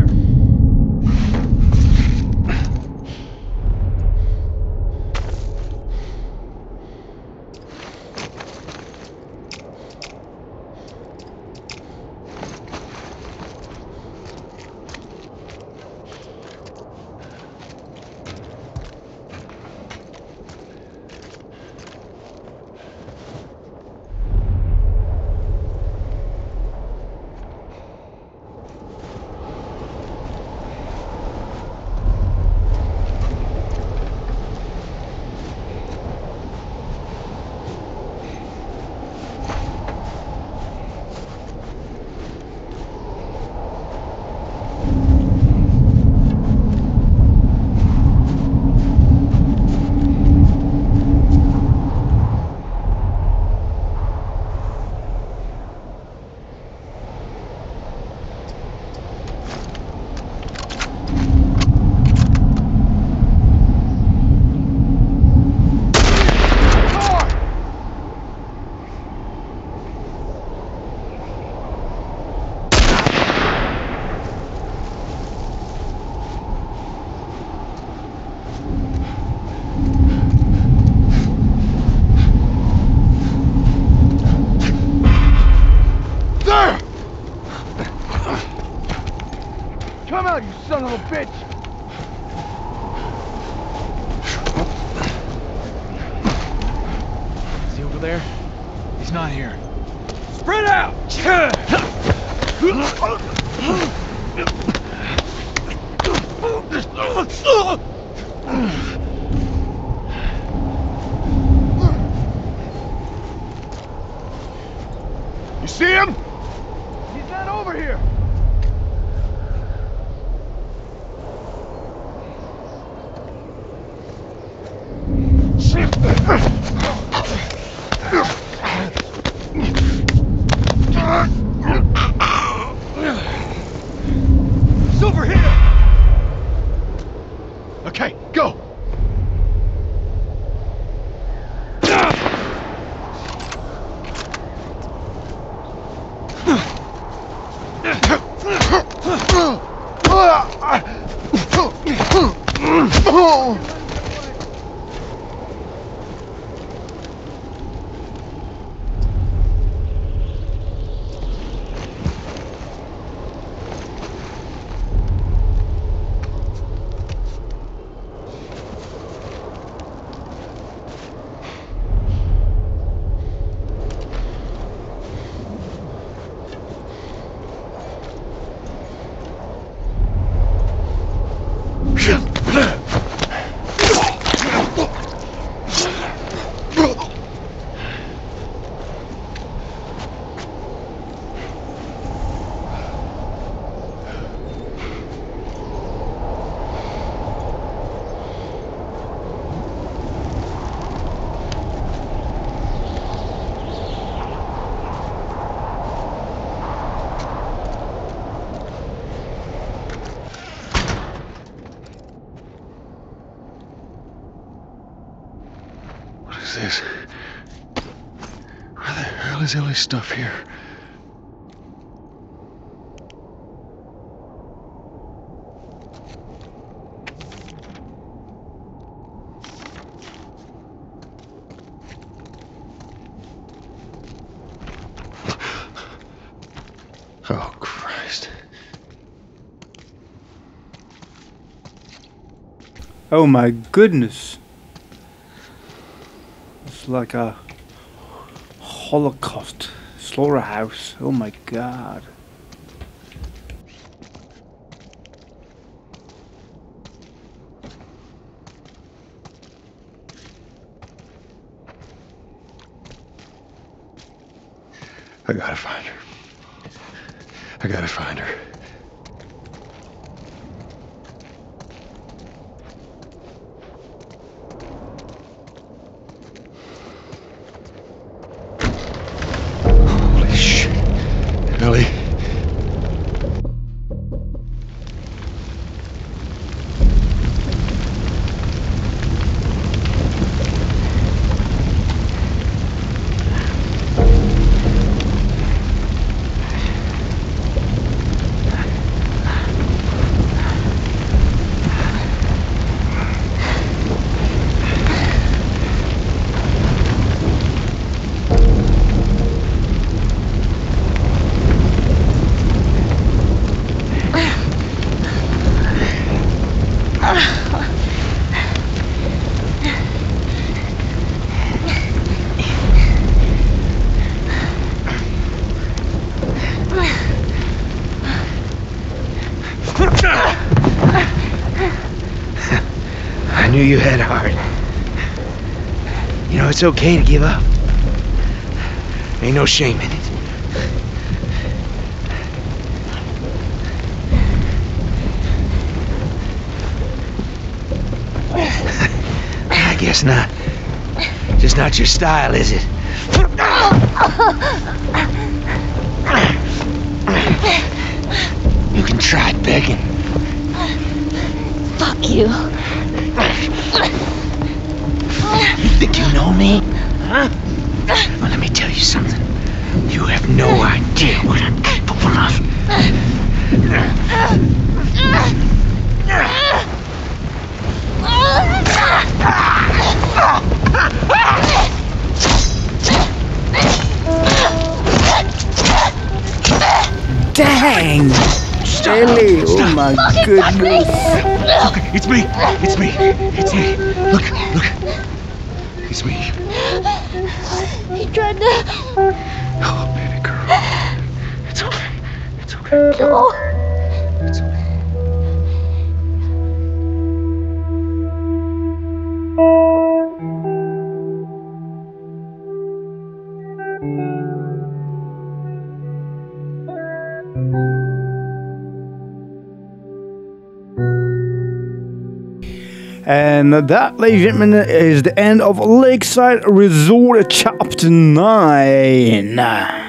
out, you son of a bitch! Is he over there? He's not here. Spread out! You see him? He's not over here! He's over here! Okay, go! What is this? Where the hell is Ellie's stuff here? Oh, Christ. Oh my goodness. It's like a Holocaust slaughterhouse. Oh my god. I gotta find her. I gotta find her. Holy shit. Ellie. I knew you had heart. You know, it's okay to give up. Ain't no shame in it. I guess not. Just not your style, is it? You can try begging. Fuck you. You think you know me? Huh? Well, let me tell you something. You have no idea what I'm capable of. Dang! Stop. Ellie, oh Stop. my goodness. It's okay. It's me. It's me. It's me. Look. It's me. He tried to... Oh, baby girl. It's okay. It's okay. No. It's okay. And that, ladies and gentlemen, is the end of Lakeside Resort Chapter 9.